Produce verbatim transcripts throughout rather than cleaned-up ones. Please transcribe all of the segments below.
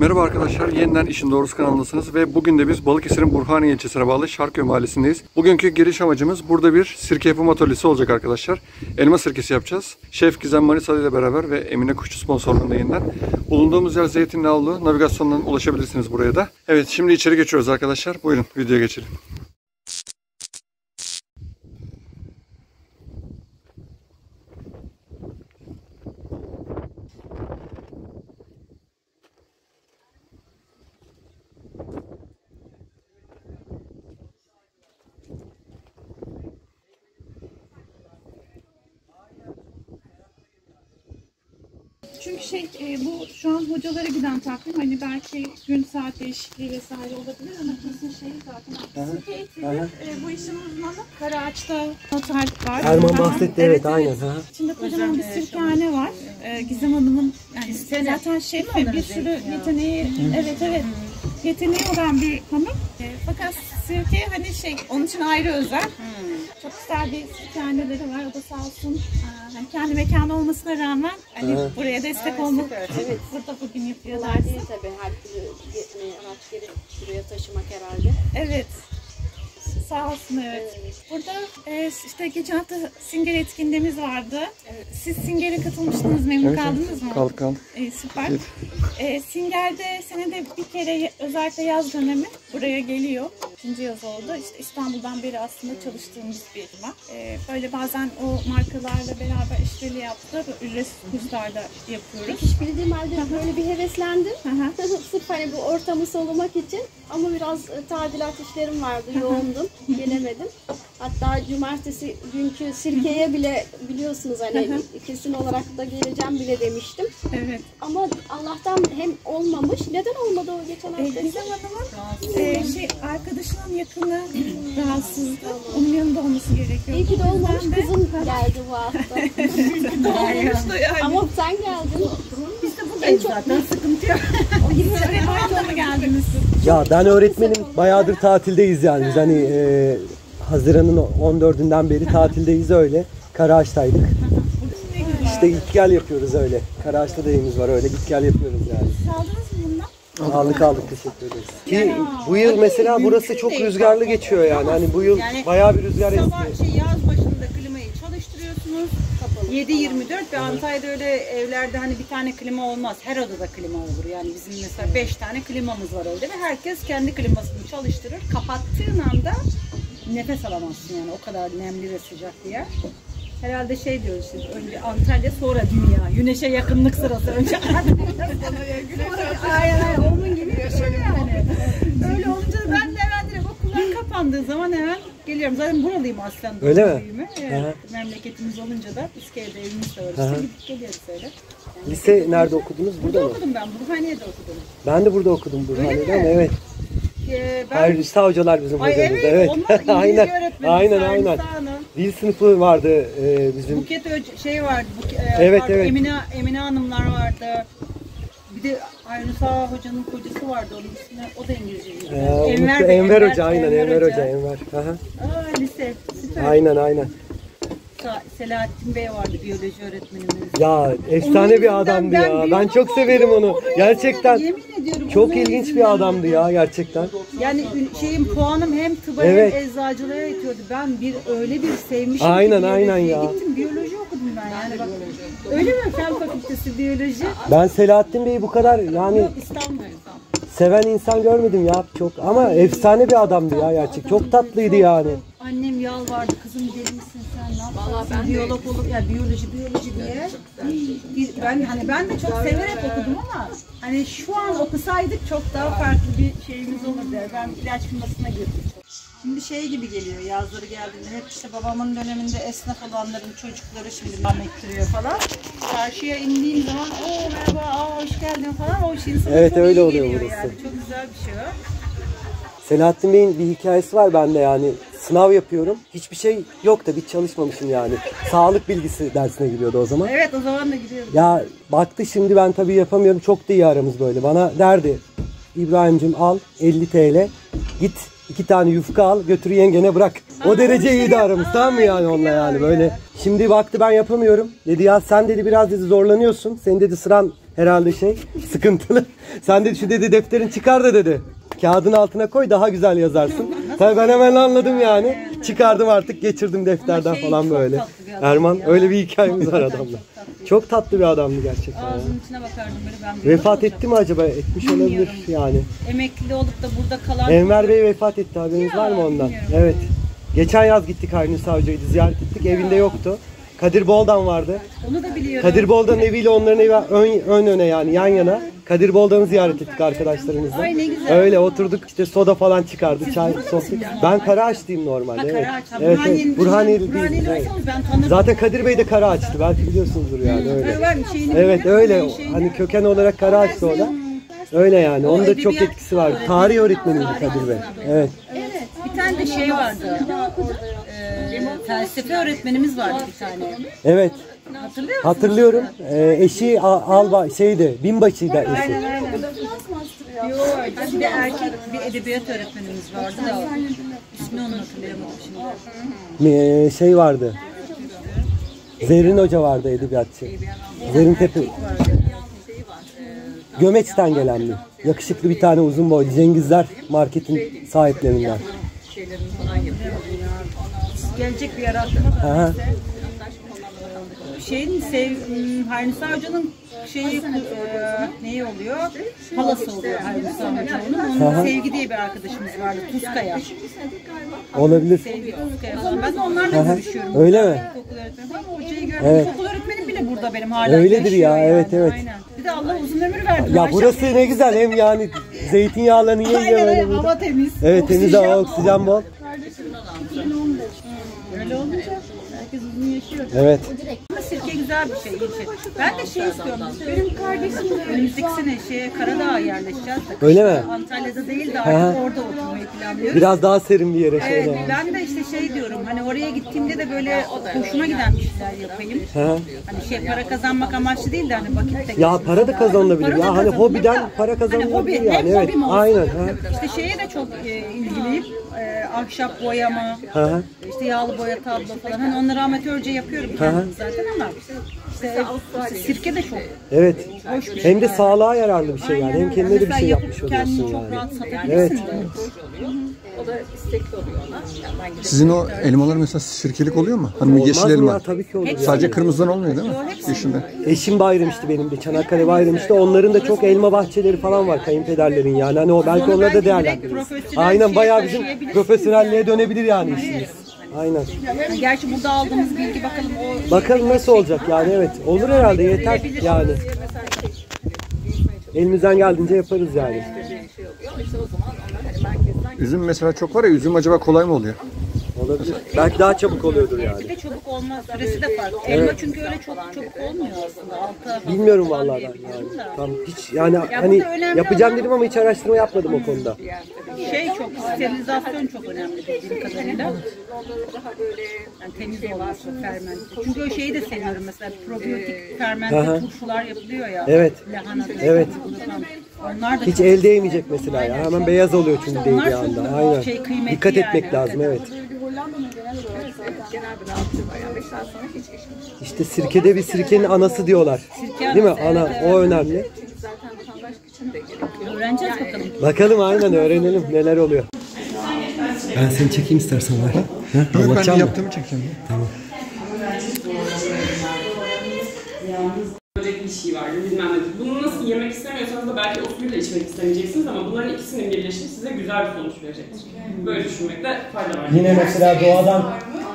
Merhaba arkadaşlar, yeniden İşin Doğrusu kanalındasınız ve bugün de biz Balıkesir'in Burhaniye ilçesine bağlı Şarköy mahallesindeyiz. Bugünkü giriş amacımız burada bir sirke yapım atölyesi olacak arkadaşlar. Elma sirkesi yapacağız. Şef Gizem Manisalı ile beraber ve Emine Kuşçu sponsorluğunda yeniden. Bulunduğumuz yer Zeytinli Avlu. Navigasyondan ulaşabilirsiniz buraya da. Evet, şimdi içeri geçiyoruz arkadaşlar. Buyurun videoya geçelim. Çünkü şey e, bu şu an hocalara giden takvim, hani belki gün saat değişikliği vesaire olabilir ama kesin şey zaten sirke eğitimi e, bu işin uzmanı Karaağaç'ta noter var. Erman bahsetti, evet, evet aynen. Evet. İçinde kocaman bir sirkehane var. E, Gizem Hanım'ın yani zaten şef ve bir sürü yeteneği, evet evet yeteneği olan bir hanım. E, fakat sirke hani şey onun için ayrı özel. Çok güzel bir sirkehaneleri var. O da sağ olsun. Yani kendi mekanı olmasına rağmen hani evet. buraya destek olmak. Evet. Burada bugün yapıyorlar. Değil tabii, her türlü araç gerek buraya taşımak herhalde. Evet. Sağ olsun, evet. evet. Burada e, işte geçen hafta Singer etkinliğimiz vardı. Evet. Siz Singer'e katılmıştınız, memnun evet, kaldınız mı? Kaldık kaldık. E, süper. Evet. E, Singer'de senede bir kere özellikle yaz dönemi buraya geliyor. İkinci yaz oldu. İşte İstanbul'dan beri aslında çalıştığımız bir firma. E, böyle bazen o markalarla beraber işbirliği yaptık. Ücretsiz kurslarda yapıyoruz. Hiç bildiğim halde böyle bir heveslendim. Sırf hani bu ortamı solumak için. Ama biraz tadilat işlerim vardı, yoğundum, gelemedim. Hatta cumartesi günkü sirkeye bile biliyorsunuz hani kesin olarak da geleceğim bile demiştim. Evet. Ama Allah'tan hem olmamış. Neden olmadı o geçen hafta? E, Gizem Hanım'ın e, şey, arkadaşının yakını rahatsızdı. Onun yanında olması gerekiyor. İyi ki de olmamış, kızım geldi bu hafta. yani. Ama sen geldin. Biz de buradayız zaten, sıkıntı yok. Öğretmenle mi geldiniz? Ya ben öğretmenim, bayağıdır tatildeyiz yani biz hani e, Haziran'ın on dördünden beri tatildeyiz öyle. Karaağaç'taydık. İşte git gel yapıyoruz öyle. Karaağaç'ta da evimiz var, öyle git gel yapıyoruz yani. Saldınız mı bundan? Aldık aldık, teşekkür ederiz. Ki bu yıl mesela burası çok rüzgarlı geçiyor yani. Hani bu yıl bayağı bir rüzgar esiyor. Sabah şey, yaz başında klimayı çalıştırıyorsunuz. yedi yirmi dört ve Antalya'da öyle evlerde hani bir tane klima olmaz. Her odada klima olur. Yani bizim mesela beş tane klimamız var evde ve herkes kendi klimasını çalıştırır. Kapattığın anda nefes alamazsın yani, o kadar nemli ve sıcak bir yer. Herhalde şey diyoruz şimdi, önce Antalya sonra dünya. Güneşe yakınlık sırası önce Antalya sonra aynen aynen onun gibi bir şey yani. Öyle olunca ben de hemen direkt okullar kapandığı zaman hemen geliyorum. Zaten buralıyım aslen. Öyle mi? Evet, memleketimiz olunca da İskele'de evimiz de var. İşte gidip geliyoruz öyle. Yani lise nerede okudunuz? Burada, burada mı? okudum ben. Burhaniye'de okudum. Ben de burada okudum Burhaniye'de ama evet. Ee, ben... Hayır, Rüsta hocalar bizim Ay hocamız. Evet, evet. aynen, aynen, aynen. Dil sınıfı vardı e, bizim. Buket Öc- şey vardı. Buket, e, evet, vardı. evet. Emine, Emine Hanımlar vardı. Bir de Aynısa Hoca'nın kocası vardı, onun ismi. O da İngilizce. Ee, Enver, Enver, Enver Hoca, aynen Enver, Enver Hoca. Hoca. Enver. Aha. Aa, lise. Süper. Aynen, aynen. Selahattin Bey vardı, biyoloji öğretmenimiz. Ya efsane bir adamdı ben ya. Ben çok severim onu. onu gerçekten. Yemin ediyorum. Çok ilginç bir adamdı ya gerçekten. Yani şeyin puanım hem tıba evet. hem eczacılığa yetiyordu. Ben bir öyle bir sevmişim. Aynen aynen ya. Gittim biyoloji okudum ben yani. Bak, öyle mi? Fen fakültesi biyoloji. Ben Selahattin Bey'i bu kadar yani Yok, İstanbul. seven insan görmedim ya çok, ama efsane bir adamdı ya gerçekten. Çok tatlıydı yani. Annem yalvardı, kızım deli misin sen, ne yaparsın, biyolog olur ya, biyoloji biyoloji diye. Ben hani ben de çok severek okudum ama hani şu an okusaydık çok daha farklı bir şeyimiz olurdu. Ben ilaç firmasına girdim. Şimdi şey gibi geliyor, yazları geldiğinde hep işte babamın döneminde esnaf olanların çocukları şimdi devam ettiriyor falan. Çarşıya indiğim zaman o merhaba, aa, hoş geldin falan, o şey insana evet, çok öyle iyi oluyor geliyor burası. yani. Çok güzel bir şey o. Selahattin Bey'in bir hikayesi var bende yani. Sınav yapıyorum. Hiçbir şey yok da bir çalışmamışım yani. Sağlık bilgisi dersine gidiyordu o zaman. Evet, o zaman da gidiyordum. Ya baktı şimdi ben tabii yapamıyorum. Çok da iyi aramız böyle. Bana derdi, İbrahim'cim al elli TL. Git iki tane yufka al, götür yengene bırak. O Aa, derece şey iyiydi aramız, tamam mı yani onunla yani böyle. Ya. Şimdi baktı ben yapamıyorum. Dedi ya sen dedi biraz dedi zorlanıyorsun. Senin dedi sıran herhalde şey sıkıntılı. Sen de şu dedi defterin çıkar da dedi. Kağıdın altına koy daha güzel yazarsın. Tabii ben hemen anladım yani. Çıkardım artık geçirdim defterden şey, falan çok böyle. tatlı bir adam Erman ya. öyle bir hikayemiz var adamla. Çok tatlı bir adamdı gerçekten. ya. Ağzının içine bakardım böyle ben böyle Vefat olacağım. etti mi acaba? Etmiş olabilir yani. Emekli olup da burada kalan Enver Bey vefat etti, haberiniz Ya, var mı ondan? bilmiyorum. Evet. Geçen yaz gittik Harun Savcı'yı ziyaret ettik. Evinde yoktu. Kadir Boldan vardı. onu da biliyorum. Kadir Boldan'ın eviyle onların evi ön, ön öne yani yan yana. Kadir Boldan'ı ziyaret ettik arkadaşlarımızla. Ay, ne güzel. Öyle oturduk işte soda falan çıkardı. Çay, sohbet. Ben Karaağaçlıyım normalde. Ha, Evet. Karaağaç. Ha, Evet, Burhaniye'nin- evet. Burhaniyeli Burhaniyeli değil. Evet. olsanız ben tanırım. Zaten Kadir Bey de Karaağaçlı. Belki biliyorsunuzdur yani öyle. Var, var, şeyini Evet biliyorum, öyle. şeyini- Hani köken olarak Karaağaçlı o da. Öyle yani. Onun da çok edebiyat etkisi var. öğretmeni. Tarih öğretmeniydi Kadir Bey. Evet. Bir tane de şey vardı. Ee, felsefe öğretmenimiz vardı bir tane. Evet. Hatırlıyor musun? Hatırlıyorum. Ee, eşi A- Alba şeydi. Binbaşıydı eşi. Aynen aynen. Yok, bir de erkek bir edebiyat öğretmenimiz vardı da ismini onu hatırlayamadım şimdi. Ee, şey vardı. Zerrin Hoca vardı edebiyatçı. Zerrin Tepe. Gömeç'ten gelen mi? Yakışıklı bir tane uzun boylu. Cengizler marketin sahiplerinden. Gelecek bir yer aklıma da Aha. neyse. Şeyin sev Haynisa Hoca'nın şeyi e, neyi oluyor? Halası oluyor Haynisa Hoca'nın. Onun Aha. Sevgi diye bir arkadaşımız vardı. Tuzkaya. Olabilir. Sevgi Tuzkaya falan. Ben de onlarla Aha. görüşüyorum. Öyle mi? İlkokul öğretmeni falan. Hocayı gördüm. Evet. İlkokul öğretmenim bile burada benim hala. Öyledir yaşıyor ya, yani. evet, evet. Aynen. Bir de Allah uzun ömür verdi. Ya maşallah. burası ne güzel. Hem yani zeytinyağlarını yiye yiye Aynen böyle öyle. burada. Hava temiz. Evet temiz hava, oksijen bol. Öyle olunca herkes uzun yaşıyor. Evet. Sirke güzel bir şey, iyi bir şey. Ben de şey istiyorum. Benim kardeşim de önümüzdeki sene şeye Karadağ'a yerleşeceğiz de. Öyle mi? Antalya'da değil de Aha. artık orada oturmayı planlıyoruz. Biraz daha serin bir yere Evet, şöyle. yani. ben de işte şey diyorum. Hani oraya gittiğimde de böyle hoşuma giden bir şeyler yapayım. Hı. Hani şey para kazanmak amaçlı değil de hani vakit de Ya geçirmek para da lazım. kazanılabilir. Para da Ya hani kazanılır hobiden da, para kazanılabilir hani hobi, yani. hem Evet. hobim olsun. Aynen. Ha. İşte şeye de çok e, ilgiliyim. E, ahşap boyama, Hı hı. işte yağlı boya tablo falan. Hani onları amatörce yapıyorum kendim zaten ama işte, işte sirke de çok Evet. hoş bir şey. Hem de sağlığa yararlı bir şey yani. Hem kendine de bir Mesela şey yapıp yapmış kendini oluyorsun çok yani. rahat satabilirsin Evet. de. Sizin o elmalar mesela sirkelik oluyor mu? Hani Olmaz yeşil mı elma. ya? Tabii ki olur. yani. Sadece kırmızıdan olmuyor değil mi? Yeşilden. Eşim bayramıştı benim de. Çanakkale bayramıştı. Onların da çok elma bahçeleri falan var kayınpederlerin yani. Hani o belki Onu onları da belki değerlendiririz. direkt profesyonel Aynen şeye bayağı bizim taşıyabilirsiniz profesyonelliğe dönebilir yani işimiz. Aynen. Yani gerçi burada aldığımız bilgi bakalım o Bakalım nasıl olacak yani evet. Olur herhalde yeter yani. Elimizden geldiğince yaparız yani. Üzüm mesela çok var ya, üzüm acaba kolay mı oluyor? Olabilir. Belki daha çabuk oluyordur yani. bir de çabuk olmaz. Süresi de farklı. Elma çünkü öyle çok çabuk olmuyor aslında. Altı Bilmiyorum vallahi ben yani. Tam hiç yani hani burada önemli yapacağım olan- dedim ama hiç araştırma yapmadım o konuda. şey çok sterilizasyon çok önemli bildiğim kadarıyla. Yani temiz olması, fermente. Çünkü o şeyi de seviyorum mesela probiyotik fermente Aha. turşular yapılıyor ya. Evet. Lahana. Evet. Onlar da Hiç çok- el değmeyecek mesela ya. Hemen beyaz oluyor çünkü İşte değil onlar bir çok anda. Aynen. şey, kıymetli Dikkat etmek yani, lazım evet. Genel bir rahatlığı var. Yani beş saat sonra hiç geçmiyor. İşte sirkede bir sirkenin anası diyorlar. Sirke Değil mi? anası, Ana evet, evet. o önemli. Çünkü zaten vatandaş için de gerekiyor. Öğreneceğiz bakalım. Bakalım aynen öğrenelim neler oluyor. Ben seni çekeyim istersen var. Yok, ben de yaptığımı çekeceğim. Böcek bir şey var, bilmem ne. Bunu nasıl yemek istemiyorsanız da belki o suyla içmek istemeyeceksiniz ama bunların ikisinin birleşimi size güzel bir sonuç verecektir. Böyle düşünmekte fayda var. Yine mesela doğadan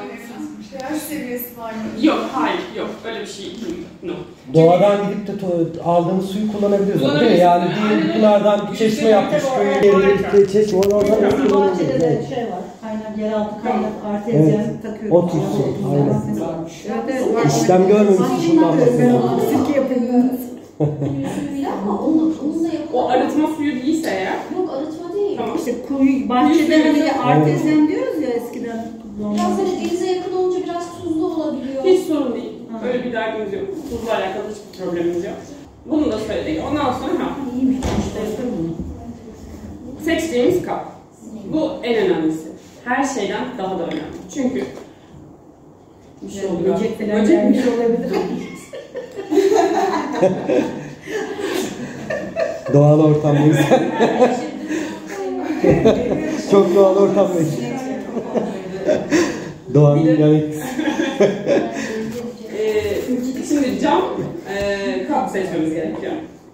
Yok, hayır, yok. Öyle bir şey no. doğadan gidip de to- aldığımız suyu kullanabiliyoruz ama değil mi? Yani diyelim Pınar'dan bir çeşme yapmış köye yere bir çeşme oradan nasıl kullanabiliriz? Evet. Şey var, kaynak, yeraltı kaynak, artezyen Evet. takıyoruz. O tür şey, aynen. İşlem görmemişsin bundan bahsediyorum. Sirke yapayım. Ama onu, onunla yapıp... O arıtma suyu değilse eğer, Yok arıtma değil. tamam. İşte kuyu, bahçede hani artezyen diyoruz ya eskiden. Biraz hani denize yakın olunca biraz tuzlu olabiliyor. Hiç sorun değil. Öyle bir derdimiz yok. Tuzla alakalı hiçbir problemimiz yok. Bunu da söyledik. Ondan sonra ha. İyiymiş, işte bunu. Seçtiğimiz kap. Bu en önemlisi. Her şeyden daha da önemli. Çünkü bir şey oluyor. Böcek falan Böcek mi? gelmiş olabilir. Doğal ortamdayız. Çok doğal ortamdayız. Doğanın yanık. Ee, şimdi cam e, kap seçmemiz gerekiyor.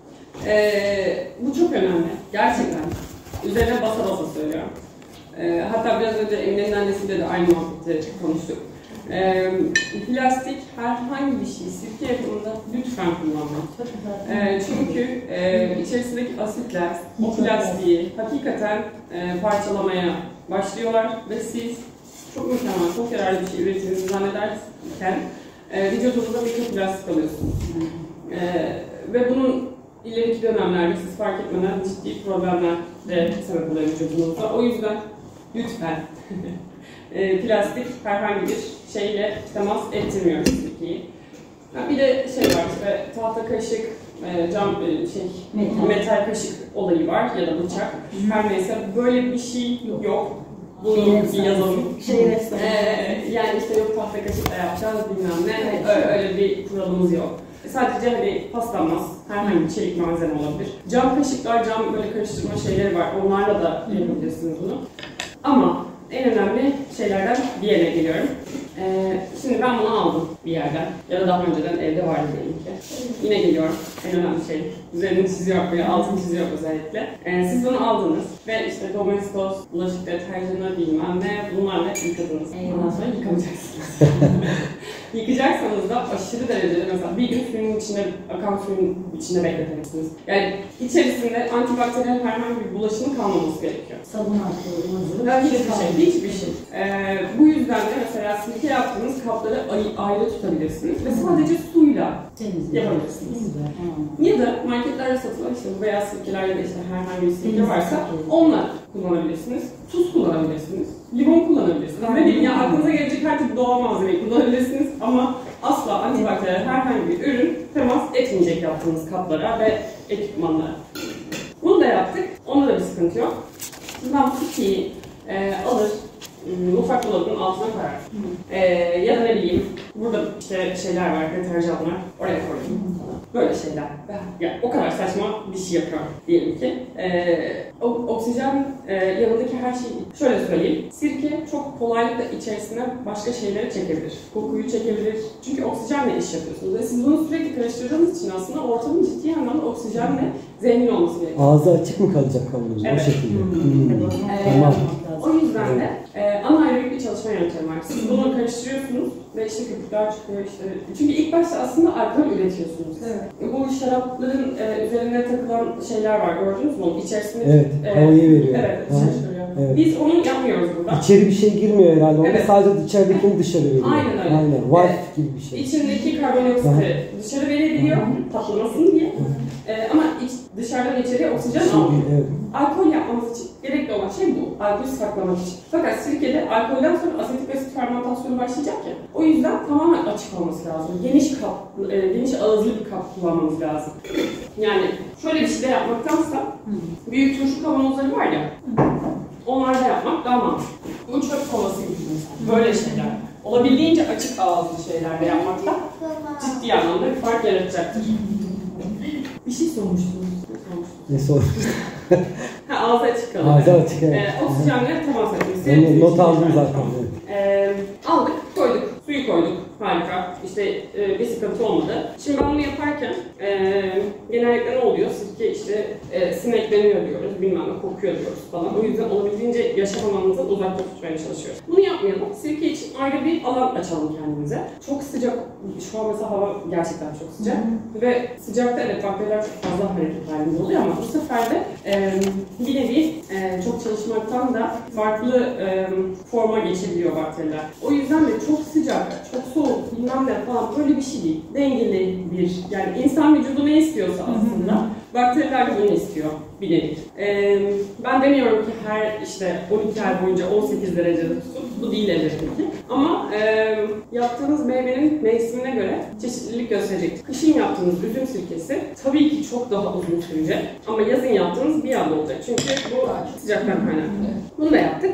Ee, bu çok önemli. Gerçekten. Üzerine basa basa söylüyorum. Ee, hatta biraz önce Emine'nin annesiyle de aynı muhabbeti konuştuk. Ee, plastik herhangi bir şey sirke yapımında lütfen kullanmayın. Ee, çünkü e, içerisindeki asitler o plastiği hakikaten e, parçalamaya başlıyorlar ve siz çok mükemmel, çok yararlı bir şey ürettiğinizi zannederken e, vücudunuzda mikroplastik alıyorsunuz. E, ve bunun ileriki dönemlerde siz fark etmeden ciddi problemler de sebep oluyor vücudunuzda. O yüzden lütfen e, plastik herhangi bir şeyle temas ettirmiyoruz Türkiye'yi. Bir de şey var, işte, tahta kaşık, e, cam şey, metal. metal kaşık olayı var ya da bıçak. Her neyse böyle bir şey yok. yok. Bunu bir yazalım. Şey ee, yani işte yok tahta kaşıkla yapacağız bilmem ne. Öyle, öyle bir kuralımız yok. Sadece hani paslanmaz, herhangi bir çelik malzeme olabilir. Cam kaşıklar, cam böyle karıştırma şeyleri var. Onlarla da yapabilirsiniz bunu. Ama en önemli şeylerden diğerine geliyorum. Ee, şimdi ben bunu aldım bir yerden ya da daha önceden evde vardı diyelim ki. Yine geliyorum. En önemli şey. Üzerini çiziyor böyle, altını çiziyor özellikle. Ee, siz bunu aldınız ve işte Domestos, bulaşık deterjanı bilmem ne bunlarla yıkadınız. Ondan sonra yıkamayacaksınız. Yıkayacaksanız da aşırı derecede mesela bir gün suyun içine, akan suyun içine bekletebilirsiniz. Yani içerisinde antibakteriyel herhangi bir bulaşının kalmaması gerekiyor. Sabun atıyoruz. Yani hiçbir şey, hiçbir şey. Ee, bu yüzden de mesela sirke yaptığınız kapları ayrı tutabilirsiniz ve sadece suyla yapabilirsiniz. Ya da marketlerde satılan işte bu beyaz sirkeler ya da işte herhangi bir sirke varsa onlar kullanabilirsiniz. Tuz kullanabilirsiniz. Limon kullanabilirsiniz. Ne bileyim ya aklınıza gelecek her türlü doğal malzemeyi kullanabilirsiniz ama asla antibakteriyel herhangi bir ürün temas etmeyecek yaptığınız kaplara ve ekipmanlara. Bunu da yaptık. Onda da bir sıkıntı yok. Şimdi ben bu kutuyu e, alır, mutfak dolabının altına koyar. E, ya da ne bileyim, burada işte şeyler var, deterjanlar, oraya koyuyorum. Böyle şeyler. Yani o kadar saçma bir şey yapıyorum diyelim ki. E, oksijen e, yanındaki her şeyi şöyle söyleyeyim. Sirke çok kolaylıkla içerisine başka şeyleri çekebilir. Kokuyu çekebilir. Çünkü oksijenle iş yapıyorsunuz. Ve siz bunu sürekli karıştırdığınız için aslında ortamın ciddi anlamda oksijenle zengin olması gerekiyor. Ağzı açık mı kalacak kavanozun? Evet. O şekilde. Hmm. Hmm. Ee, tamam. O yüzden de e, anaerobik bir çalışma yöntemi var. Siz bunu karıştırıyorsunuz ve işte köpükler çıkıyor işte. Çünkü ilk başta aslında alkol üretiyorsunuz. Evet. Bu şarapların e, üzerine takılan şeyler var, gördünüz mü? İçerisinde evet, e, havayı veriyor. Evet, dışarı evet. Biz onu yapmıyoruz burada. İçeri bir şey girmiyor herhalde. Orada evet. Sadece içeridekini dışarı veriyor. Aynen öyle. Aynen. Valve evet. gibi bir şey. İçindeki karbondioksiti dışarı verebiliyor, tatlamasın diye. Ee, ama iç, dışarıdan içeriye oksijen almıyor. Evet. Alkol yapmamız için gerekli olan şey bu. Alkol saklamak için. Fakat sirkede alkolden sonra asetik asit fermentasyonu başlayacak ya. O yüzden tamamen açık olması lazım. Geniş kap, e, geniş ağızlı bir kap kullanmamız lazım. Yani şöyle bir şey de yapmaktansa büyük turşu kavanozları var ya. Onlarda yapmak daha mantıklı. Bu çöp kovası gibi mesela. Böyle şeyler. Olabildiğince açık ağızlı şeylerde yapmakta ciddi anlamda bir fark yaratacaktır. Bir şey sormuştunuz. Ne sormuştunuz? Ha, ağzı açık kalır. Ağzı açık, evet. Ee, oksijenle temas etmesi. Not aldım zaten. Ee, aldık, koyduk, suyu koyduk. Harika. İşte e, bir sıkıntı olmadı. Şimdi ben bunu yaparken e, genellikle ne oluyor? Sirke işte e, sinekleniyor diyoruz, bilmem ne kokuyor diyoruz falan. O yüzden olabildiğince yaşam alanımızdan uzakta tutmaya çalışıyoruz. Bunu yapmayalım. Sirke için ayrı bir alan açalım kendimize. Çok sıcak, şu an mesela hava gerçekten çok sıcak. Hı-hı. Ve sıcakta evet bakteriler çok fazla hareket halinde oluyor ama bu sefer de e, bir nevi e, çok çalışmaktan da farklı e, forma geçebiliyor bakteriler. O yüzden de çok sıcak, çok soğuk, bilmem ne falan böyle bir şey değil. Dengeli bir, yani insan vücudu ne istiyorsa aslında, hı-hı, bakteriler de bunu istiyor bir nevi. Ee, ben demiyorum ki her işte on iki ay boyunca on sekiz derecede tutun. Bu değil elbette ki. Ama e, yaptığınız meyvenin mevsimine göre çeşitlilik gösterecek. Kışın yaptığınız üzüm sirkesi tabii ki çok daha uzun sürecek. Ama yazın yaptığınız bir anda olacak. Çünkü bu sıcaktan kaynaklı. Bunu da yaptık.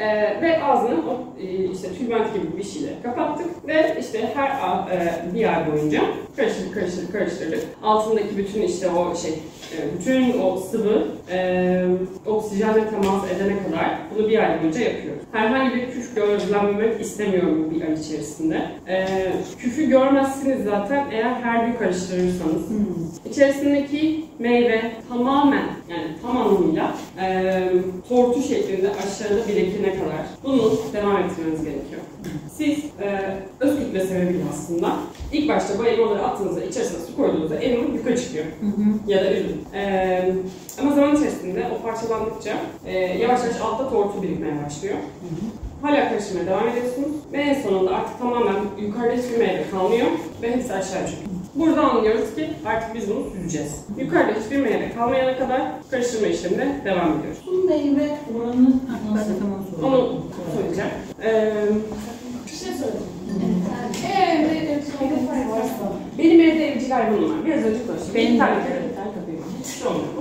Ee, ve ağzını o, e, işte tülbent gibi bir şeyle kapattık ve işte her e, bir ay boyunca karıştırdık, karıştırdık, karıştırdık. Altındaki bütün işte o şey, e, bütün o sıvı e, oksijenle temas edene kadar bunu bir ay boyunca yapıyoruz. Herhangi bir küf gözlemlemek istemiyorum bu bir ay içerisinde. E, küfü görmezsiniz zaten eğer her gün karıştırırsanız. Hmm. İçerisindeki meyve tamamen, yani tam anlamıyla e, tortu şeklinde aşağıda birikene kadar bunu devam ettirmeniz gerekiyor. Siz e, öz kütle sebebiyle aslında ilk başta bu elmaları attığınızda, içerisine su koyduğunuzda elma yukarı çıkıyor. Hı hı. Ya da üzüm. E, ama zaman içerisinde o parçalandıkça e, yavaş yavaş altta tortu birikmeye başlıyor. Hı hı. Hala karıştırmaya devam ediyorsunuz ve en sonunda artık tamamen yukarıda hiçbir meyve kalmıyor ve hepsi aşağı çıkıyor. Burada anlıyoruz ki artık biz bunu süzeceğiz. Yukarıda hiçbir meyve kalmayana kadar karıştırma işlemine devam ediyoruz. Bu meyve oranı nasıl? Onu söyleyeceğim. Ee, Bir şey söyleyeyim. Eğer evde evcil hayvan varsa, benim evde evcil hayvanım var. Biraz önce konuştum. Benim bir tane kere bir tane köpeğim var. Hiç şey olmuyor.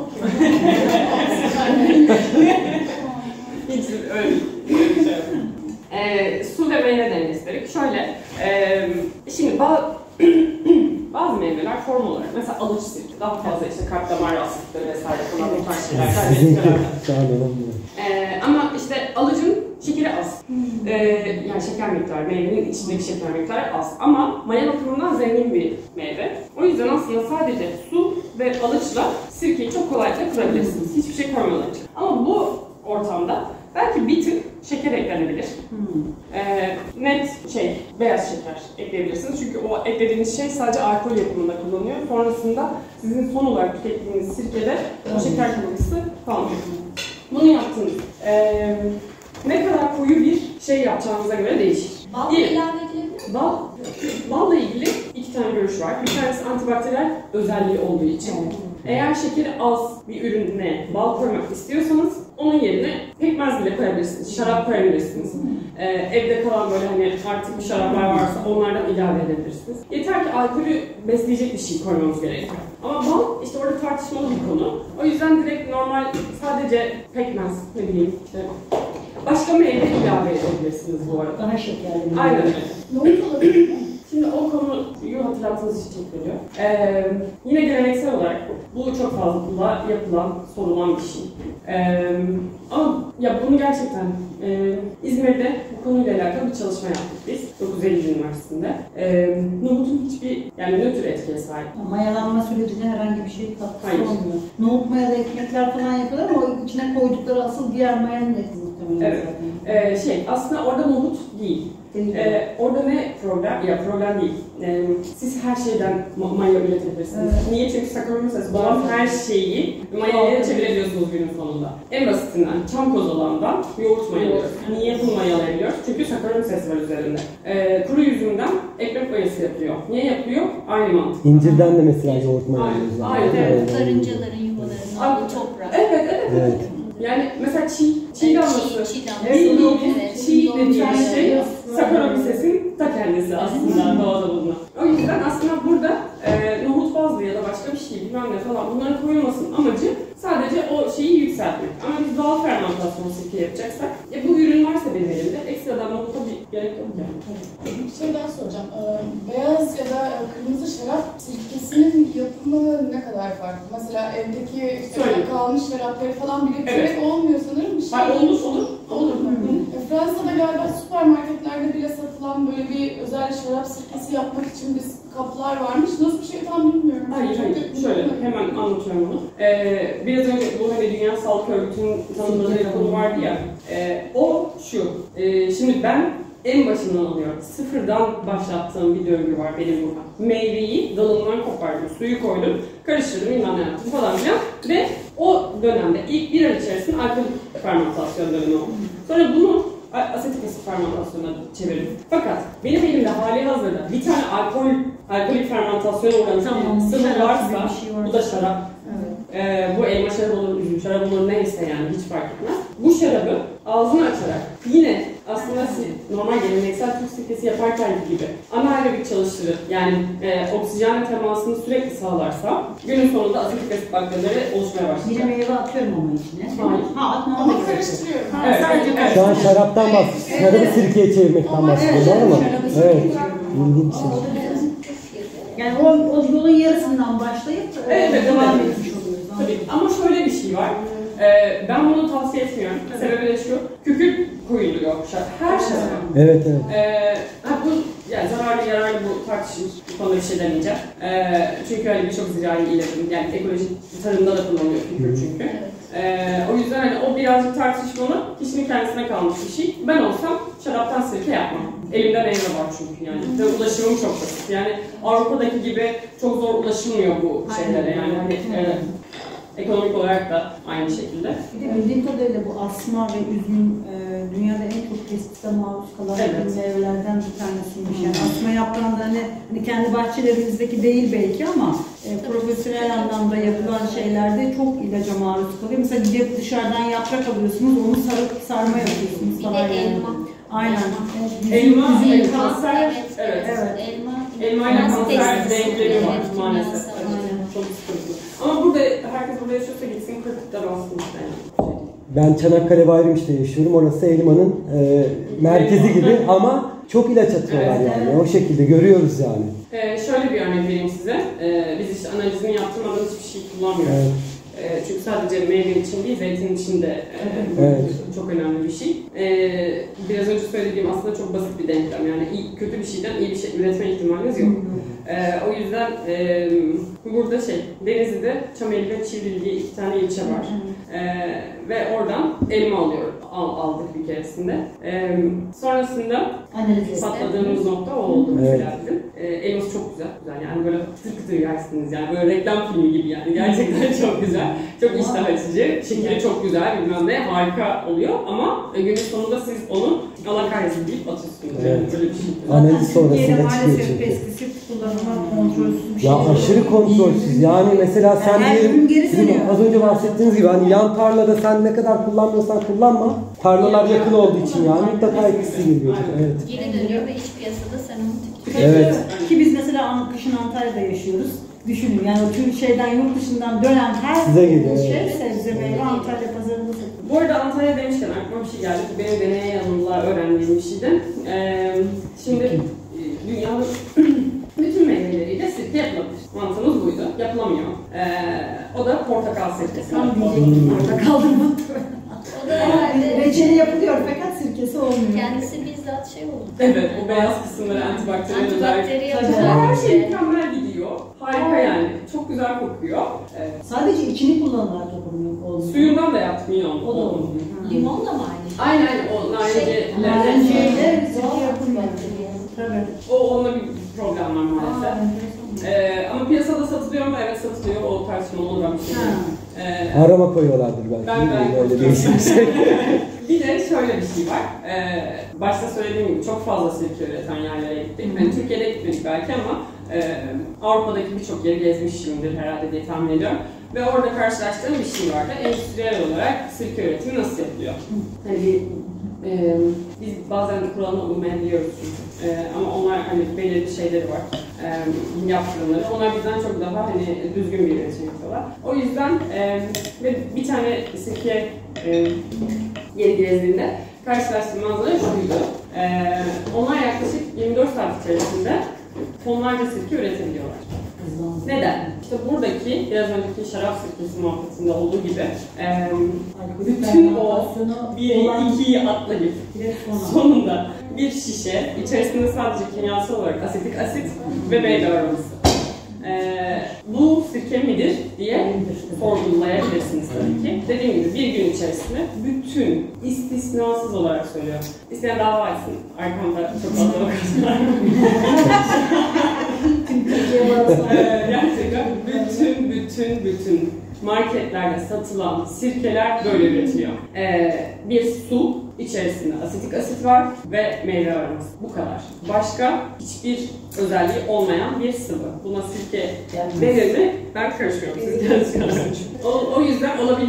Hiç öyle, öyle bir şey yok. Ee, su ve meyve dengesi dedik. Şöyle, e, şimdi bazı, bazı meyveler form olarak, mesela alıç sirke, daha fazla işte kalp damar rahatsızlıkları vesaire falan bu tarz şeyler kaybediyorlar. ee, ama işte alıcın şekeri az. Ee, yani şeker miktarı, meyvenin içindeki şeker miktarı az. Ama maya bakımından zengin bir meyve. O yüzden aslında sadece su ve alıçla sirkeyi çok kolaylıkla kırabilirsiniz. Hiçbir şey koymadan için. Ama bu ortamda belki bir tık şeker eklenebilir. Hmm. Ee, net şey, beyaz şeker ekleyebilirsiniz. Çünkü o eklediğiniz şey sadece alkol yapımında kullanılıyor. Sonrasında sizin son olarak tükettiğiniz sirkede o şeker kalıcısı kalmıyor. Bunu yaptınız. Ee, ne kadar koyu bir şey yapacağınıza göre değişir. Bal ilave edilebilir mi? Bal, balla ilgili iki tane görüş var. Bir tanesi antibakteriyel özelliği olduğu için. Eğer şekeri az bir ürüne bal koymak istiyorsanız onun yerine pekmez bile koyabilirsiniz, şarap koyabilirsiniz. Ee, evde kalan böyle hani artık bir şaraplar varsa onlardan ilave edebilirsiniz. Yeter ki alkolü besleyecek bir şey koymamız gerekiyor. Ama bal işte orada tartışmalı bir konu. O yüzden direkt normal sadece pekmez, ne bileyim işte başka meyve ilave edebilirsiniz bu arada. Daha şekerli. Aynen öyle. Nohut olabilir mi? Şimdi o konuyu hatırlattığınız için teşekkür ediyorum. Ee, yine geleneksel olarak bu çok fazla yapılan, sorulan bir şey. Ee, ama ya bunu gerçekten e, İzmir'de bu konuyla alakalı bir çalışma yaptık biz. dokuz Eylül Üniversitesi'nde. Ee, nohutun hiçbir yani nötr etkiye sahip. Mayalanma sürecinde herhangi bir şey katkısı Hayır. olmuyor. Nohut mayalı ekmekler falan yapıyorlar ama o içine koydukları asıl diğer mayanın eti muhtemelen. Evet. Ee, şey aslında orada nohut değil. Ee, orada ne problem? Ya problem değil. Ee, siz her şeyden ma- maya üretebilirsiniz. Evet. Niye? Çünkü Saccharomyces olan her şeyi mayaya çevirebiliyorsunuz günün sonunda. En basitinden çam kozalağından yoğurt mayalıyoruz. Niye bunu mayalayabiliyoruz? Çünkü Saccharomyces var üzerinde. Ee, kuru üzümden ekmek mayası yapıyor. Niye yapıyor? Aynı mantık. İncirden de mesela yoğurt mayalıyoruz. Aynen. Aynen. Karıncaların yuvalarından bu toprak. Evet, evet, evet. Yani mesela çiğ, çiğ damlası. Çiğ Bildiğimiz çiğ dediğimiz şey Saccharomyces'in ta kendisi aslında doğada bulunan. O yüzden aslında burada e, nohut bazlı ya da başka bir şey bilmem ne falan bunların koyulmasının amacı sadece o şeyi yükseltmek. Ama biz doğal fermentasyon sirke yapacaksak, ya bu ürün varsa benim elimde ekstradan nohuta bir gerek yok yani. Bir şey daha soracağım. Ee, beyaz ya da kırmızı şarap sirkesinin yapımı ne kadar farklı? Mesela evdeki işte kalmış şarapları falan biriktirerek evet. olmuyor sanırım. Bir şey Hayır, olur, olur. Olur. E, Fransa'da galiba süpermarketlerde bile satılan böyle bir özel şarap sirkesi yapmak için bir kaplar varmış. Nasıl bir şey tam bilmiyorum. Hayır, hayır. Şöyle, hemen anlatıyorum onu. Ee, biraz önce bu hani Dünya Sağlık Örgütü'nün tanımladığı konu vardı ya. E, o şu, e, şimdi ben en başından alıyorum. Sıfırdan başlattığım bir döngü var benim burada. Meyveyi dalından kopardım, suyu koydum, karıştırdım, bilmem ne yaptım falan filan. Ve o dönemde ilk bir ay içerisinde alkol fermentasyon dönemi oldu. Sonra bunu asetik asit fermentasyona çevirdim. Fakat benim elimde hali hazırda bir tane alkol, alkolik fermentasyon organı tamam, sıvı varsa, şey var. Bu da şarap. Evet. Ee, bu elma şarabı olur, üzüm şarabı olur, neyse yani hiç fark etmez. Bu şarabı ağzını açarak yine aslında normal geleneksel Türk sirkesi yaparken gibi anaerobik çalıştırır. Yani e, oksijenle temasını sürekli sağlarsa günün sonunda asitik asit bakterileri oluşmaya başlar. Yine meyve atıyorum ama içine. Hayır. Ha atma Ama onu karıştırıyorum. Evet. Sadece Evet. Şu an şaraptan bahsediyoruz. Şarabı sirkeye çevirmekten bahsediyoruz, doğru mu? Evet. İlginç. Yani o, o yolun yarısından başlayıp Evet, evet, devam evet. etmiş oluyoruz. Tabii ama şöyle bir şey var. Ee, ben bunu tavsiye etmiyorum. Sebebi de şu, kükürt koyuluyor her şeye. Evet, evet. Ee, ha bu yani zararlı yararlı bu tartışılır. Bu konuda bir şey demeyeceğim. Ee, çünkü hani birçok zirai ilaçın yani ekolojik tarımda da kullanılıyor kükürt çünkü. Ee, o yüzden hani o birazcık tartışmalı, kişinin kendisine kalmış bir şey. Ben olsam şaraptan sirke yapmam. Elimden meyve var çünkü yani. Ve ulaşımım çok basit. Yani Avrupa'daki gibi çok zor ulaşılmıyor bu şeylere yani. Hani, e, ekonomik olarak da aynı şekilde. Bir de bildiğim kadarıyla bu asma ve üzüm e, dünyada en çok pestisite maruz kalan Evet. meyvelerden bir tanesiymiş. Yani asma yaprağında hani, hani kendi bahçelerimizdeki değil belki ama e, profesyonel anlamda yapılan şeylerde çok ilaca maruz kalıyor. Mesela gidip dışarıdan yaprak alıyorsunuz, onu sarıp sarma yapıyorsunuz Bir falan de yani. elma. Aynen. Elma, Üzüm- el kanser, Evet, evet. Evet. Elma, Elma ile kimyasal kanser pestisitleri, denkleri var evet, maalesef. kimyasal. Evet, çok sıkıntı. Ama burada herkes burada yaşıyorsa gitsin kırklıktan alsın işte yani. Ben Çanakkale Bayramış'ta yaşıyorum. Orası elmanın e, merkezi gibi ama çok ilaç atıyorlar Evet, yani. O şekilde görüyoruz yani. Ee, şöyle bir örnek vereyim size. Ee, biz işte analizini yaptırmadan hiçbir şey kullanmıyoruz. Evet. Ee, çünkü sadece meyve için değil, zeytin için de e, Evet. çok önemli bir şey. Ee, biraz önce söylediğim aslında çok basit bir denklem. Yani iyi, kötü bir şeyden iyi bir şey üretme ihtimaliniz yok. Ee, o yüzden e, burada şey, Denizli'de Çameli ve Çivril diye iki tane ilçe var. Ee, ve oradan elma alıyor, al, aldık bir keresinde. Ee, sonrasında Analiz patladığımız nokta o oldu Evet. mesela bizim. Ee, elması çok güzel, güzel yani böyle kıtır kıtır yersiniz yani böyle reklam filmi gibi yani gerçekten çok güzel. Çok iştah açıcı, şekeri çok güzel bilmem ne harika oluyor ama günün sonunda siz onu Allah kahretsin deyip atıyorsunuz. Evet. Yani böyle bir şey. Analiz sonrasında Türkiye'de çıkıyor maalesef çünkü. pestisit kullanımı kontrolsüz bir şey. Ya aşırı kontrolsüz. Yani mesela sen Her diyelim, ürün geri bizim dönüyor. az önce bahsettiğiniz gibi hani yan tarlada sen ne kadar kullanmıyorsan kullanma. Tarlalar yakın olduğu için yani mutlaka etkisi geliyor. Evet. Geri dönüyor ve iç piyasada sen onu tüketiyorsun. Evet. Ki biz mesela An- kışın Antalya'da yaşıyoruz. Düşünün yani o tüm şeyden yurt dışından dönen her Size geliyor, şey evet. sebze meyve Antalya pazarında satılıyor. Bu arada Antalya demişken aklıma bir şey geldi. Benim deney yanımda öğrendiğim bir şeydi. Ee, şimdi e, dünyanın bütün meyveleriyle sirke yapılabilir. Mantığımız buydu. Yapılamıyor. Ee, o da portakal sirkesi. Orada kaldım O da herhalde reçeli yapılıyor fakat sirkesi olmuyor. kendisi bizzat şey oldu. Evet, o beyaz kısımları antibakteriyel Antibakteri özellik. yapıyor. Her şey mükemmel gidiyor. Harika yani. Çok güzel kokuyor. Evet. Sadece içini kullanılarak yapılmıyor. Olmuyor. Suyundan da yapmıyor. O da olmuyor. Limon da mı aynı şey? Aynen o Şey, narenciyle. Narenciyle sirke Doğal yapılmıyor. antibakteri. Tabii. O onunla bir problem var maalesef. Aa, enteresan. Ee, ama piyasada satılıyor mu? Evet satılıyor. O tartışmalı olur ben bir şey Ha. Ee, Arama koyuyorlardır belki. Ben- ben- Böyle değişik bir şey. Bir de şöyle bir şey var. Ee, başta söylediğim gibi çok fazla sirke üreten yerlere gittik. Yani Türkiye'de gitmedik belki ama e, Avrupa'daki birçok yeri gezmişimdir herhalde diye tahmin ediyorum. Ve orada karşılaştığım bir şey vardı. Endüstriyel olarak sirke üretimi nasıl yapılıyor? Hani bir, e, biz bazen kuralına uymayabiliyoruz çünkü. E, ama onlar hani belirli şeyleri var. E, yaptırımları. Onlar bizden çok daha hani düzgün bir üretim yapıyorlar. O yüzden e, ve bir tane sirke e, yeri gezdiğinde karşılaştığım manzara şuydu. E, onlar yaklaşık yirmi dört saat içerisinde tonlarca sirke üretebiliyorlar. Neden? İşte buradaki biraz önceki şarap sirkesi muhabbetinde olduğu gibi e, bütün o bir ikiyi atlayıp sonunda bir şişe içerisinde sadece kimyasal olarak asetik asit ve meyve aroması. Ee, bu sirke midir diye sorgulayabilirsiniz tabii ki. Dediğim gibi bir gün içerisinde bütün istisnasız olarak söylüyorum. İsteyen dava etsin. Arkamda çok fazla bakıyorlar. ee, gerçekten bütün bütün bütün marketlerde satılan sirkeler böyle üretiliyor. Ee, bir su içerisinde asetik asit var ve meyve aroması. Bu kadar. Başka hiçbir özelliği olmayan bir sıvı. Buna sirke denir mi? Ben karışmıyorum. Siz kendiniz karışın. O, o yüzden olabildiğince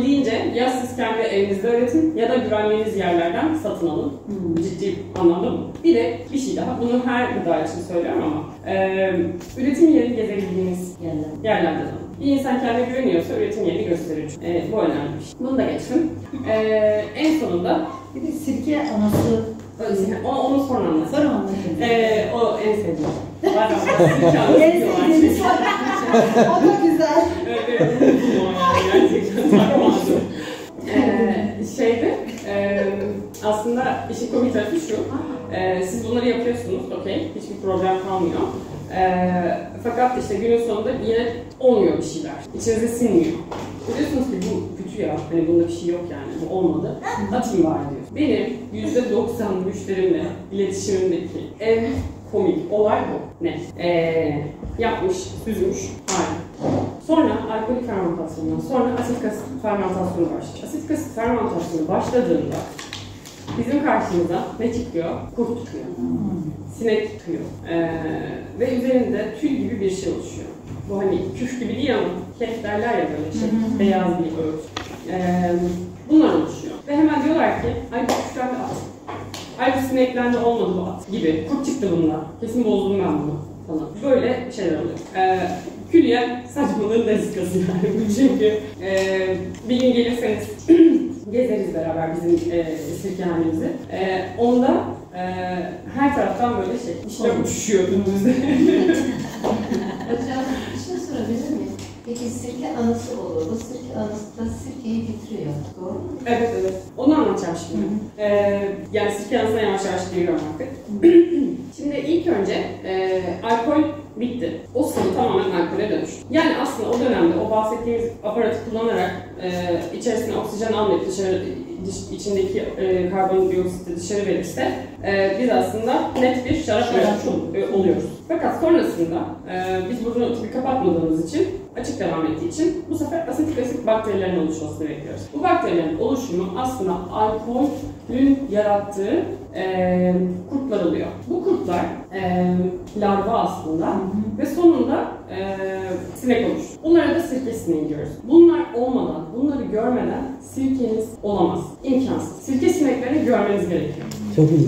ya siz kendi evinizde üretin ya da güvendiğiniz yerlerden satın alın. Hmm. Ciddi anlamda bu. Bir de bir şey daha, bunu her gıda için söylüyorum ama e, üretim yeri gezebildiğiniz yerler, yerlerden alın. Bir insan kendine güveniyorsa üretim yerini gösterir. E, bu önemli bir şey. Bunu da geçtim. E, en sonunda bir de sirke anası. Onu, onu sonra anlatayım. Sonra anlatayım. Ee, o en sevdiğim. Var ama en sevdiğim. O da güzel. Evet, evet. Gerçekten sarmadı. Ee, şeyde, e, aslında işin komik tarafı şu. E, siz bunları yapıyorsunuz, okey. Hiçbir problem kalmıyor. E, fakat işte günün sonunda yine olmuyor bir şeyler. İçinize sinmiyor. Biliyorsunuz ki bu kötü ya, hani bunda bir şey yok yani, bu olmadı. Atayım bari diyor. Benim yüzde doksan müşterimle iletişimimdeki en komik olay bu. Ne? Ee, yapmış, süzmüş, aynı. Sonra alkolik fermentasyonundan sonra asetik asit fermentasyonu başlıyor. Asetik asit fermentasyonu başladığında bizim karşımıza ne çıkıyor? Kurt çıkıyor. Sinek çıkıyor. Ee, ve üzerinde tüy gibi bir şey oluşuyor. Bu hani küf gibi değil ama kek derler ya böyle şey, hı hı. Beyaz bir örtü. Ee, bunlar oluşuyor. Ve hemen diyorlar ki, ay bu küften de at. Ay bu sinekten de olmadı bu at gibi. Kurt çıktı bundan. Kesin bozdum ben bunu falan. Böyle şeyler oluyor. Ee, külliyen saçmalığın daniskası yani bu çünkü. E, bir gün gelirseniz gezeriz beraber bizim e, sirkehanemizi. E, onda e, her taraftan böyle şey, işler uçuşuyor önümüzde. Hocam bir şey sorabilir miyim? Peki sirke anısı olur. Bu sirke anısı da sirkeyi bitiriyor. Doğru mu? Evet evet. Onu anlatacağım şimdi. Ee, yani sirke anısına yavaş yavaş giriyorum artık. Şimdi ilk önce e, alkol bitti. O sıvı tamamen alkole dönüştü. Yani aslında o dönemde o bahsettiğimiz aparatı kullanarak e, içerisine oksijen almayıp dışarı içindeki e, karbondioksiti dışarı verirse e, biz aslında net bir şarap üretmiş oluyoruz. Fakat sonrasında e, biz bunu tabii kapatmadığımız için, açık devam ettiği için bu sefer asetik asit bakterilerin oluşmasını bekliyoruz. Bu bakterilerin oluşumu aslında alkolün yarattığı e, kurtlar oluyor. Bu kurtlar e, larva aslında, hı hı. Ve sonunda e, sinek oluşuyor. Bunlara da sirke sineği diyoruz. Bunlar olmadan, bunları görmeden sirkeniz olamaz. İmkansız. Sirke sineklerini görmeniz gerekiyor. Çok iyi.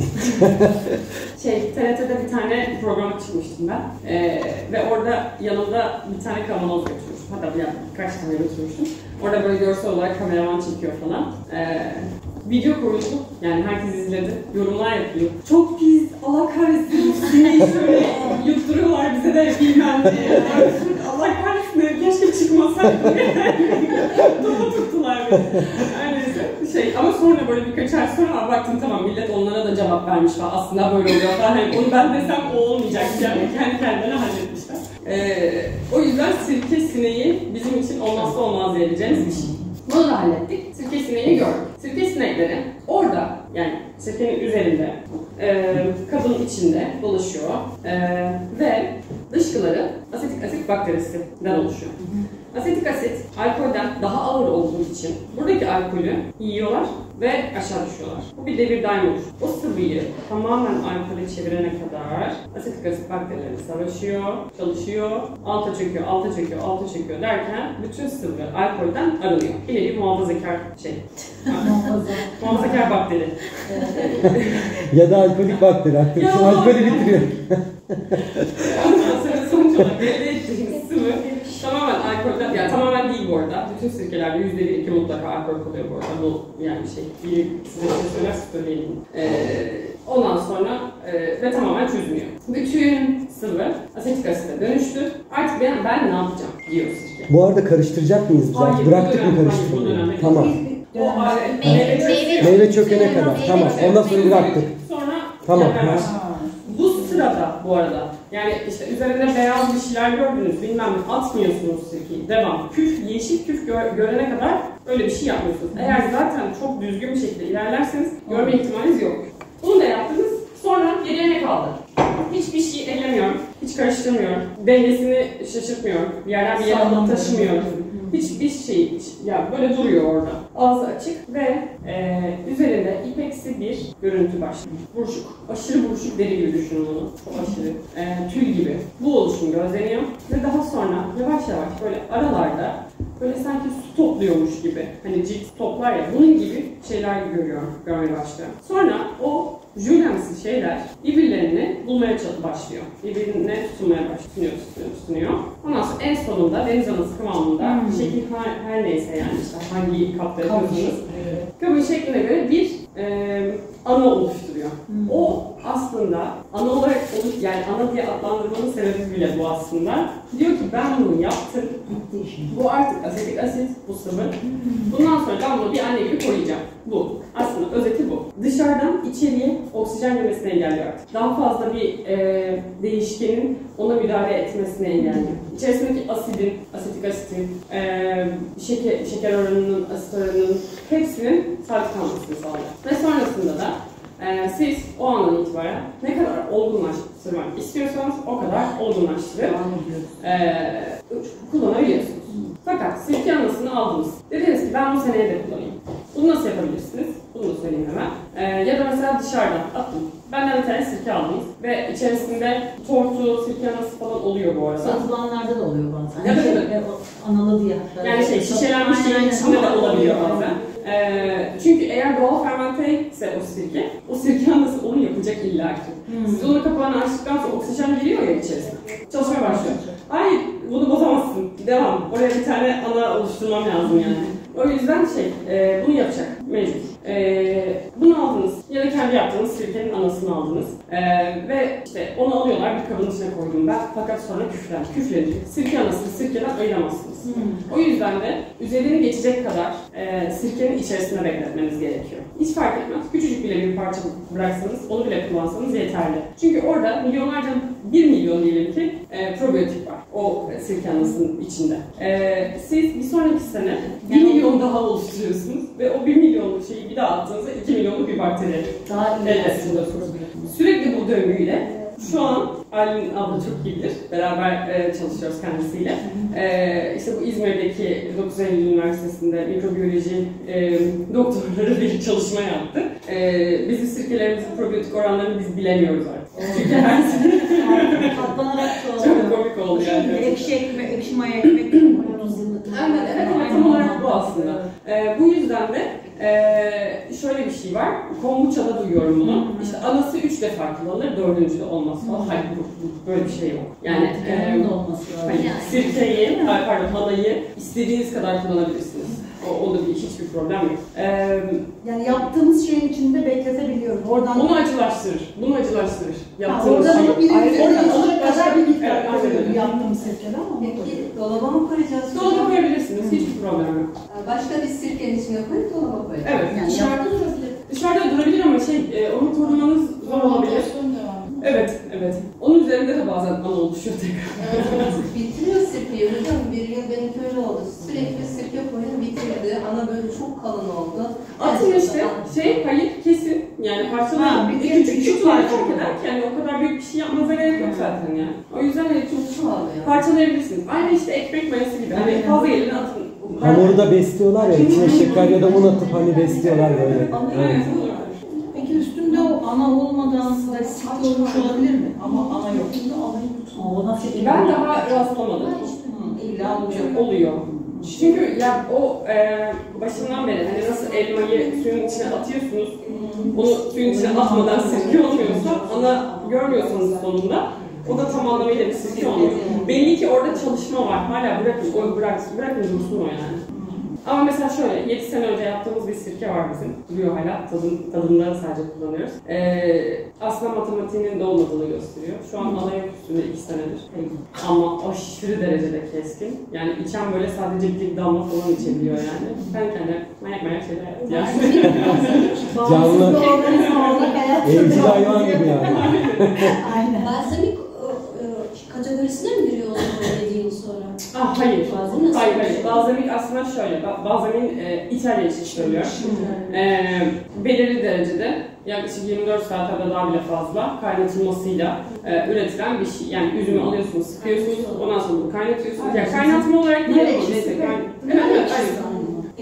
Şey, T R T'de bir tane programa çıkmıştım ben. Ee, ve orada yanımda bir tane kavanoz götürmüştüm. Hatta bir, birkaç tane götürmüştüm. Orada böyle görsel olarak kameraman çekiyor falan. Ee, video koyuldu. Yani herkes izledi. Yorumlar yapıyor. Çok pis, Allah kahretsin. Sineği şöyle yutturuyorlar bize de bilmem diye. Allah kahretsin. Keşke çıkmasaydı. Topa tuttular beni. Öyleyse şey ama sonra böyle birkaç ay sonra baktım tamam millet onlara da cevap vermiş falan. Aslında böyle oluyor falan. Yani onu ben desem o olmayacak. Yani kendi kendine halletmişler. Ee, o yüzden sirke sineği bizim için olmazsa olmaz diyeceğimiz bir şey. Bunu da hallettik. Sirke sineğini gördük. Sirke sinekleri orada yani sirkenin üzerinde, e, kabın içinde dolaşıyor e, ve dışkıları asetik asit bakterisinden oluşuyor. Asetik asit alkolden daha ağır olduğu için buradaki alkolü yiyorlar ve aşağı düşüyorlar. Bu bir devir daim olur. O sıvıyı tamamen alkole çevirene kadar asetik asit bakterileri savaşıyor, çalışıyor, alta çöküyor, alta çöküyor, alta çöküyor derken bütün sıvı alkolden arınıyor. Yine bir muhafazakar şey. Muhafazakar bakteri. Ya da alkolik bakteri. Artık şu alkolü bitiriyor. Ondan sonra sonuç olarak elde ettiğimiz sıvı tamamen alkolden, yani tamamen değil bu arada. Bütün sirkelerde yüzde bir iki mutlaka alkol kalıyor bu arada. Bu yani şey, bir size şey söylerse söyleyelim. Ee, ondan sonra e, ve tamamen çözünüyor. Bütün sıvı asetik asite dönüştü. Artık ben, ben ne yapacağım diyor sirke. Bu arada karıştıracak mıyız biz? Hayır, Bıraktık mı karıştırmayı? Tamam. O, meyve, meyve, meyve çökene kadar. Meyve tamam. Ondan sonra bıraktık. Sonra tamam. Bu sırada bu arada yani işte üzerinde beyaz bir şeyler gördünüz bilmem ne atmıyorsunuz sirkeyi. Devam. Küf, yeşil küf gö görene kadar öyle bir şey yapmıyorsunuz. Eğer zaten çok düzgün bir şekilde ilerlerseniz görme ihtimaliniz yok. Bunu da yaptınız. Sonra geriye ne kaldı? Hiçbir şey ellemiyorum. Hiç karıştırmıyorum. Dengesini şaşırtmıyorum. Bir yerden bir yere alıp taşımıyorum. Hiçbir şey, ya böyle duruyor orada. Ağzı açık ve e, üzerinde ipeksi bir görüntü başlıyor. Buruşuk. Aşırı buruşuk deri gibi düşünün onu. Çok aşırı. E, tül gibi. Bu oluşum gözleniyor. Ve daha sonra yavaş yavaş böyle aralarda böyle sanki su topluyormuş gibi. Hani cilt toplar ya, bunun gibi şeyler görüyor, görmeye başlıyor. Sonra o jülemsi şeyler birbirlerini bulmaya başlıyor. Birbirine tutunmaya başlıyor, tutunuyor, tutunuyor. Ondan sonra en sonunda deniz anası kıvamında hmm. şekil her, her neyse yani işte hangi kapta yapıyorsunuz. Kabın şekline göre bir e, ana oluşturuyor. Hmm. O aslında ana olarak oluş, yani ana diye adlandırmanın sebebi bile bu aslında. Diyor ki ben bunu yaptım. Bu artık asetik asit, bu sıvı. Bundan sonra ben bunu bir anne gibi koruyacağım. Bu. Aslında özeti bu. Dışarıdan içeriye oksijen girmesini engelliyor artık. Daha fazla bir e, değişkenin ona müdahale etmesini engelliyor. İçerisindeki asidin, asetik asitin, e, şeker, şeker oranının, asit oranının hepsinin sabit kalmasını sağlıyor. Ve sonrasında da e, siz o andan itibaren ne kadar olgunlaştırmak istiyorsanız o kadar olgunlaştırıp e, kullanabiliyorsunuz. Fakat sirke anasını aldınız. Dediniz ki ben bu seneye de kullanayım. Bunu nasıl yapabilirsiniz? Bunu da söyleyeyim hemen. Ee, ya da mesela dışarıdan attım. Benden bir tane sirke aldınız ve içerisinde tortu, sirke anası falan oluyor bu arada. Satılanlarda da oluyor bazen. Evet, evet. Şey, analı diye. Yani şey, şişelenmiş şeyin içinde de olabiliyor bazen. Ee, çünkü eğer doğal fermente ise o sirke, o sirke anası onu yapacak illaki. Hmm. Siz onun kapağını açtıktan sonra oksijen giriyor ya içerisine. Çalışmaya başlıyor. Hayır, bunu bozamazsın. Devam. Oraya bir tane ana oluşturmam lazım yani. O yüzden şey, e, bunu yapacak mecbur. E, bunu aldınız ya da kendi yaptığınız sirkenin anasını aldınız e, ve işte onu alıyorlar, bir kabın içine koydum ben, fakat sonra küfler, küflenecek. Sirke anasını sirkeden ayıramazsınız. Hmm. O yüzden de üzerini geçecek kadar e, sirkenin içerisine bekletmeniz gerekiyor. Hiç fark etmez, küçücük bile bir parça bıraksanız, onu bile kullansanız yeterli. Çünkü orada milyonlarca, bir milyon diyelim ki e, probiyotik var o sirke anasının içinde. E, siz bir sonraki sene bir milyon daha oluşturuyorsunuz ve o bir milyonluk şeyi bir daha attığınızda iki milyonluk bir bakteri elde ediyorsunuz. Sürekli bu döngüyle şu an Aylin abla çok iyi bilir. Beraber e, çalışıyoruz kendisiyle. E, işte bu İzmir'deki dokuz Eylül Üniversitesi'nde mikrobiyoloji e, doktorları bir çalışma yaptı. E, bizim sirkelerimizin probiyotik oranlarını biz bilemiyoruz artık. Çünkü her sene katlanarak çok komik oldu yani. Ekşi ekmek, ekşi maya ekmek. Aynen, evet, evet, tam olarak bu aslında. E, bu yüzden de e, şöyle bir şey var, kombuça'da duyuyorum bunu. Hmm. İşte anası üç defa kullanılır, dördüncü de olmaz falan. Hmm. Hayır, böyle bir şey yok. Yani e, hayır, yani. Sirkeyi, pardon, halayı istediğiniz kadar kullanabilirsiniz. O, o da bir, hiçbir problem yok. Ee, yani yaptığımız şeyin içinde bekletebiliyoruz. Oradan onu acılaştırır. Bunu acılaştırır. Yaptığımız şey. Oradan alacak kadar bir miktar evet, yaptığımız sirkeler ama. Peki dolaba mı koyacağız? Dolaba koyabilirsiniz. Hiçbir problem yok. Başka bir sirkenin içine koyup dolaba koyacağız. Evet. Yani dışarıda durabilir. Dışarıda durabilir ama şey, e, onu korumanız zor olabilir. Evet, evet. Onun üzerinde de bazen ana oluşuyor tekrar. Bitiriyor sirkeyi hocam. Bir yıl benimki öyle oldu. Sürekli sirke koyun bitirdi. Ana böyle çok kalın oldu. Atın işte. Şey, hayır, kesin. Yani parçalar, bir küçük küçük parça ederken o kadar büyük bir şey yapmanıza gerek yok zaten yani. O yüzden hani çok parçalayabilirsiniz. Aynı işte ekmek mayası gibi. Hani fazla gelin atın. Hamuru da besliyorlar ya, içine şeker ya da un atıp hani besliyorlar böyle. Evet. Peki üstünde o ana olmadan da sirke olmuş olabilir mi? Ama ana yok. Ben daha rastlamadım. İlla oluyor. oluyor. Çünkü ya o e, başından beri hani nasıl elmayı suyun içine atıyorsunuz, onu suyun içine atmadan sirke olmuyorsa, ana görmüyorsanız sonunda, o da tam anlamıyla bir sirke olmuyor. Belli ki orada çalışma var. Hala bırakın, o bırak, bırakın dursun o yani. Ama mesela şöyle, yedi sene önce yaptığımız bir sirke var bizim. Duruyor hala, tadım, tadımları sadece kullanıyoruz. Ee, aslında matematiğinin de olmadığını gösteriyor. Şu an ana yok üstünde iki senedir. Ama aşırı derecede keskin. Yani içen böyle sadece bir damla falan içebiliyor yani. Ben kendime mayak mayak şeyler yaptım yani. Canlı, evcil hayvan gibi yani. Aynen. Balsamik kategorisine mi giriyor o zaman dediğin sonra? Ah hayır. Hayır hayır. Balzamik aslında şöyle. Balzamin e, İtalya için söylüyor. E, belirli derecede yaklaşık yirmi dört saat ya da daha bile fazla kaynatılmasıyla e, üretilen bir şey. Yani üzümü alıyorsunuz, sıkıyorsunuz, ondan sonra bunu kaynatıyorsunuz. Ya kaynatma olarak değil ama neyse. Evet evet.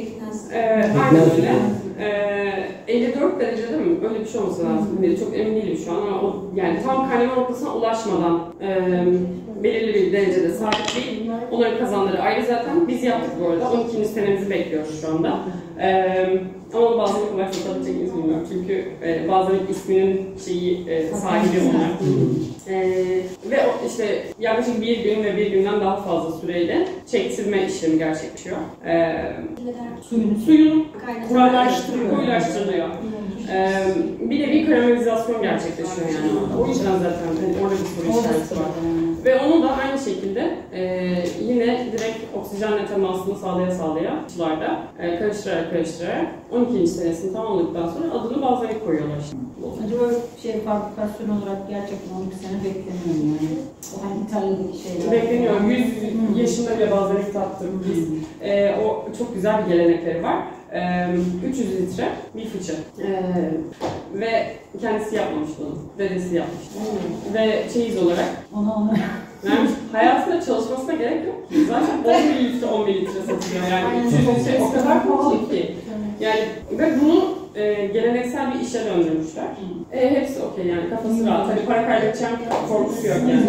Ee, aynen öyle. Ee, elli dört derece değil mi? Öyle bir şey olması lazım. Hmm. Çok emin değilim şu an ama o, yani tam kaynama noktasına ulaşmadan e, belirli bir derecede sabit değil. Onların kazanları ayrı zaten. Biz yaptık bu arada. on ikinci senemizi bekliyoruz şu anda. Ee, ama bazen kolay satabilecek bilmiyorum. Çünkü e, bazen isminin şeyi e, sahibi onlar. e, ve o, işte yaklaşık bir gün ve bir günden daha fazla süreyle çektirme işlemi gerçekleşiyor. E, suyun suyun koyulaştırılıyor. koyulaştırılıyor. E, bir de bir karamelizacyon gerçekleşiyor yani orada. O yüzden zaten hani orada bir soru işareti var. Ve onu da aynı şekilde e, yine direkt oksijenle temasını sağlaya sağlaya sularda e, karıştırarak karıştırarak on ikinci senesini tamamladıktan sonra adını balzamik koyuyorlar işte. Acaba şey fabrikasyon olarak gerçekten on iki sene bekleniyor yani. O hani İtalya'daki şeyler. Bekleniyor. yüz hmm. yaşında bile balzamik tattık biz. E, o çok güzel bir gelenekleri var. E, üç yüz litre bir fıçı. E, ve kendisi yapmamıştı onu. Dedesi yapmıştı. Hmm. Ve çeyiz olarak ona ona yani hayatında çalışmasına gerek yok. Zaten on litre on bir litre satılıyor yani. üç yüz litre o kadar pahalı ki. Yani ve bunu e, geleneksel bir işe döndürmüşler. E, hepsi okey yani kafası rahat. Hani para kaybedeceğim korkusu yok yani.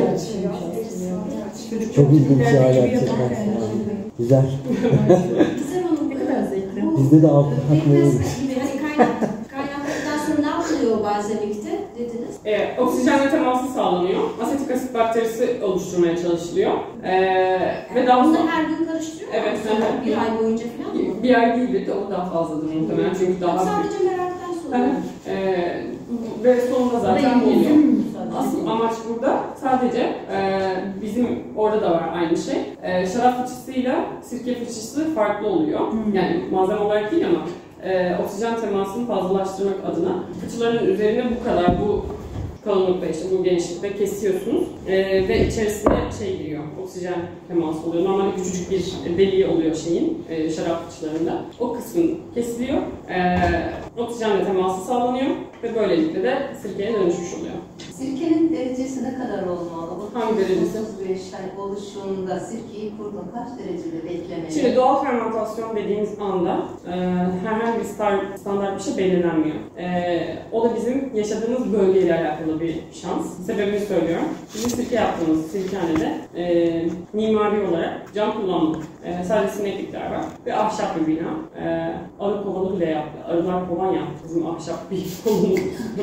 Çok ilginç ya gerçekten. Güzel. Güzel onun ne kadar zevkli. Bizde de altı takmayı olur. Hani kaynak, kaynaklıktan sonra ne yapılıyor balzamikte dediniz? E, oksijenle teması sağlanıyor. Asetik asit bakterisi oluşturmaya çalışılıyor. E, ve daha sonra her gün karıştırıyor mu? Evet. Bir ay boyunca falan mı? Bir ay değil de o daha fazladır muhtemelen çünkü daha sadece meraktan sonra. E, ve sonunda zaten oluyor. Asıl amaç burada sadece e, bizim orada da var aynı şey. E, şarap fıçısıyla sirke fıçısı farklı oluyor. Hmm. Yani malzeme olarak değil ama e, oksijen temasını fazlalaştırmak adına fıçıların üzerine bu kadar bu kalınlıkta işte bu genişlikte kesiyorsunuz e, ve içerisine şey giriyor, oksijen teması oluyor. Normalde küçücük bir deliği oluyor şeyin, e, şarap fıçılarında. O kısmın kesiliyor, e, oksijenle teması sağlanıyor ve böylelikle de sirkeye dönüşmüş oluyor. Sirkenin derecesi ne kadar olmalı? Hangi derecesi? otuz beş hani oluşumunda sirkeyi kurda kaç derecede beklemeli? Şimdi doğal fermentasyon dediğimiz anda e, herhangi bir star, standart bir şey belirlenmiyor. E, o da bizim yaşadığımız bölgeyle alakalı bir şans. Sebebini söylüyorum. Bizim sirke yaptığımız sirkehanede e, mimari olarak cam kullanmadık. E, sadece sineklikler var ve ahşap bir bina. E, arı kovanı bile yaptı. Arılar kovan yaptı. Bizim ahşap bir kolumuz.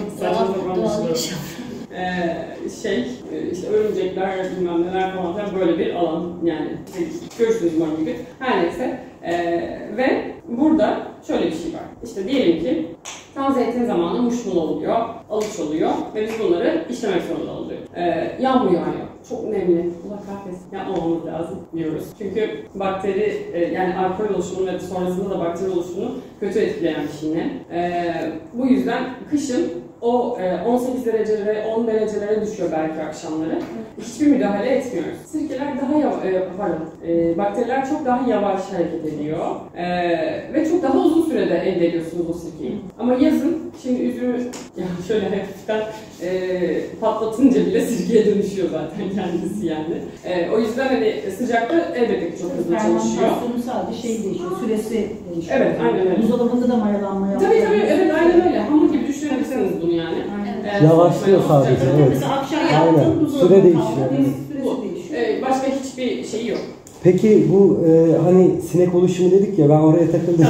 Doğal yaşam. Ee, şey, işte örümcekler, bilmem neler falan filan böyle bir alan yani görürsünüz umarım gibi. Her neyse ee, ve burada şöyle bir şey var. İşte diyelim ki tam zeytin zamanı muşmul oluyor, alıç oluyor ve biz bunları işlemek zorunda oluyor. Ee, yağmur yağıyor. Çok nemli. Allah kahretsin. Yapmamamız lazım diyoruz. Çünkü bakteri e, yani alkol oluşumunu ve sonrasında da bakteri oluşumunu kötü etkileyen bir şey ne? Ee, bu yüzden kışın o on sekiz derecelere, on derecelere düşüyor belki akşamları. Hiçbir müdahale etmiyoruz. Sirkeler daha yavaş, e, pardon, e, bakteriler çok daha yavaş hareket ediyor. E, ve çok daha uzun sürede elde ediyorsunuz o sirkeyi. Ama yazın, şimdi üzümü yani şöyle hafiften e, patlatınca bile sirkeye dönüşüyor zaten kendisi yani. E, o yüzden hani sıcakta elbette ki çok hızlı çalışıyor. Fermentasyonu sadece şey değişiyor, süresi değişiyor. Evet, aynen öyle. Buzdolabında da mayalanma yapıyor. Tabii tabii, evet aynen öyle. Hamur gibi düşünebilirsiniz bunu yani. Evet. Yavaşlıyor sadece, evet. Mesela akşam yaptığın süre değişiyor. Bu. Ee, başka hiçbir şeyi yok. Peki bu e, hani sinek oluşumu dedik ya, ben oraya takıldım.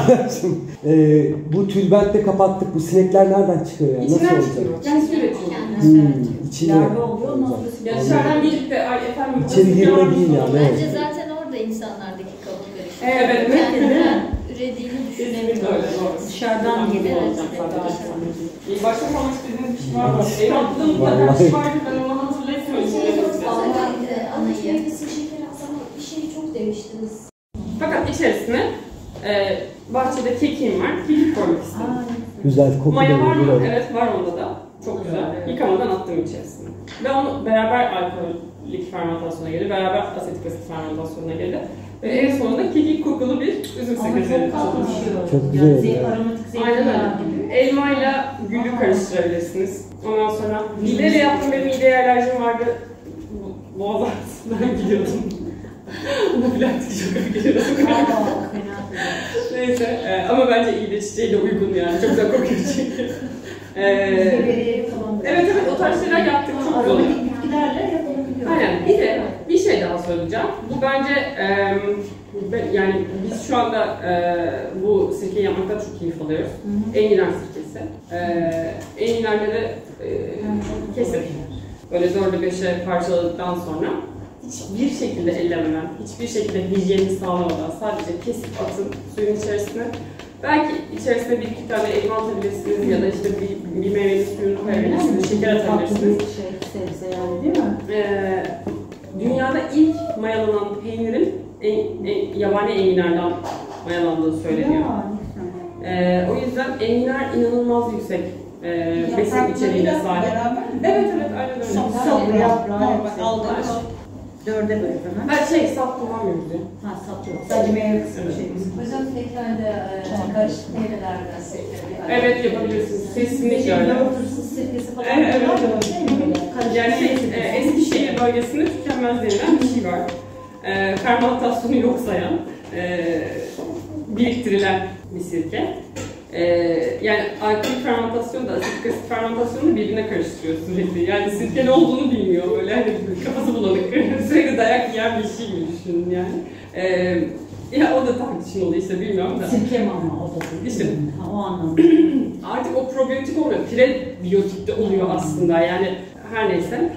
e, bu tülbentte kapattık, bu sinekler nereden çıkıyor yani? İçinden nasıl çıkıyor. olacak? Kendisi üretiyor. Hmm, içine. Larva oluyor, ondan sonra Ya dışarıdan gelip de ay efendim... İçeri girme değil yani. Bence evet. Zaten orada insanlardaki kabul karışıyor. Evet, evet. Kendinden ürediğini düşünemiyorum. Dışarıdan geliyor. İyi, başka konuşmak istediğiniz bir şey var mı? Ev attığımda bir şey vardı, ben onu hatırlayamıyorum. Anayı. Şeker aslında bir şey çok demiştiniz. Fakat içerisine e, bahçede kekim var, kekik koymak istedim. Güzel, koku Maya da var mı? olur. Evet, var onda da. Çok güzel. Yıkamadan attım içerisine. Ve onu beraber alkolik fermentasyona girdi, beraber asetik asit fermentasyona girdi. Ve en sonunda kekik kokulu bir üzüm sekreteri çalışıyor. Çok güzel. Yani aromatik Aynen zeytinyağı öyle. gibi. Elmayla gülü karıştırabilirsiniz. Ondan sonra mideyle yaptım, benim mideye alerjim vardı. Boğaz ağrısından gidiyordum. Anafilatik şoka gidiyordum. Neyse e, ama bence iyi de çiçeğiyle uygun yani. Çok güzel kokuyor çünkü. E, evet evet o tarz şeyler yaptık. Çok güzel oluyor. Bitkilerle yapabiliyoruz. Aynen. Bir de bir şey daha söyleyeceğim. Bu bence e, yani biz şu anda e, bu sirkeyi yapmakta çok keyif alıyoruz. Enginar sirkesi. E, enginarları e, kesip böyle dörde beşe parçaladıktan sonra hiçbir şekilde ellemeden, hiçbir şekilde hijyenini sağlamadan sadece kesip atın suyun içerisine. Belki içerisine bir iki tane elma atabilirsiniz ya da işte bir, bir meyvenin suyunu koyabilirsiniz, şeker atabilirsiniz. Şey, sebze yani değil mi? Ee, dünyada ilk mayalanan peynirin en, en, yabani enginardan mayalandığı söyleniyor. Ee, o yüzden enginar inanılmaz yüksek e, besin içeriğine sahip. Evet evet aynen öyle. Saplı yaprağı aldık. Dörde böyle falan. Her şey sap kullanmıyoruz ya. Ha sap yok. Sadece meyve kısmı şey. Hocam tekrarda karışık meyvelerden sirke. Evet yapabilirsiniz. Kesinlikle öyle. Yoğurtsuz sirkesi falan. Evet evet. evet. Yani e, Eskişehir bölgesinde tükenmez denilen bir şey var. E, fermentasyonu yok sayan, e, biriktirilen bir sirke. E, yani alkol fermentasyonu da asit asit fermentasyonu da birbirine karıştırıyor sürekli. Yani sirke ne olduğunu bilmiyor böyle hani kafası bulanık, sürekli dayak yiyen bir şey gibi düşünün yani. E, ya o da tartışmalı işte bilmiyorum da. Sirke mi ama o da İşte ha, o anlamda. Artık o probiyotik olmuyor, prebiyotik de oluyor aslında yani her neyse.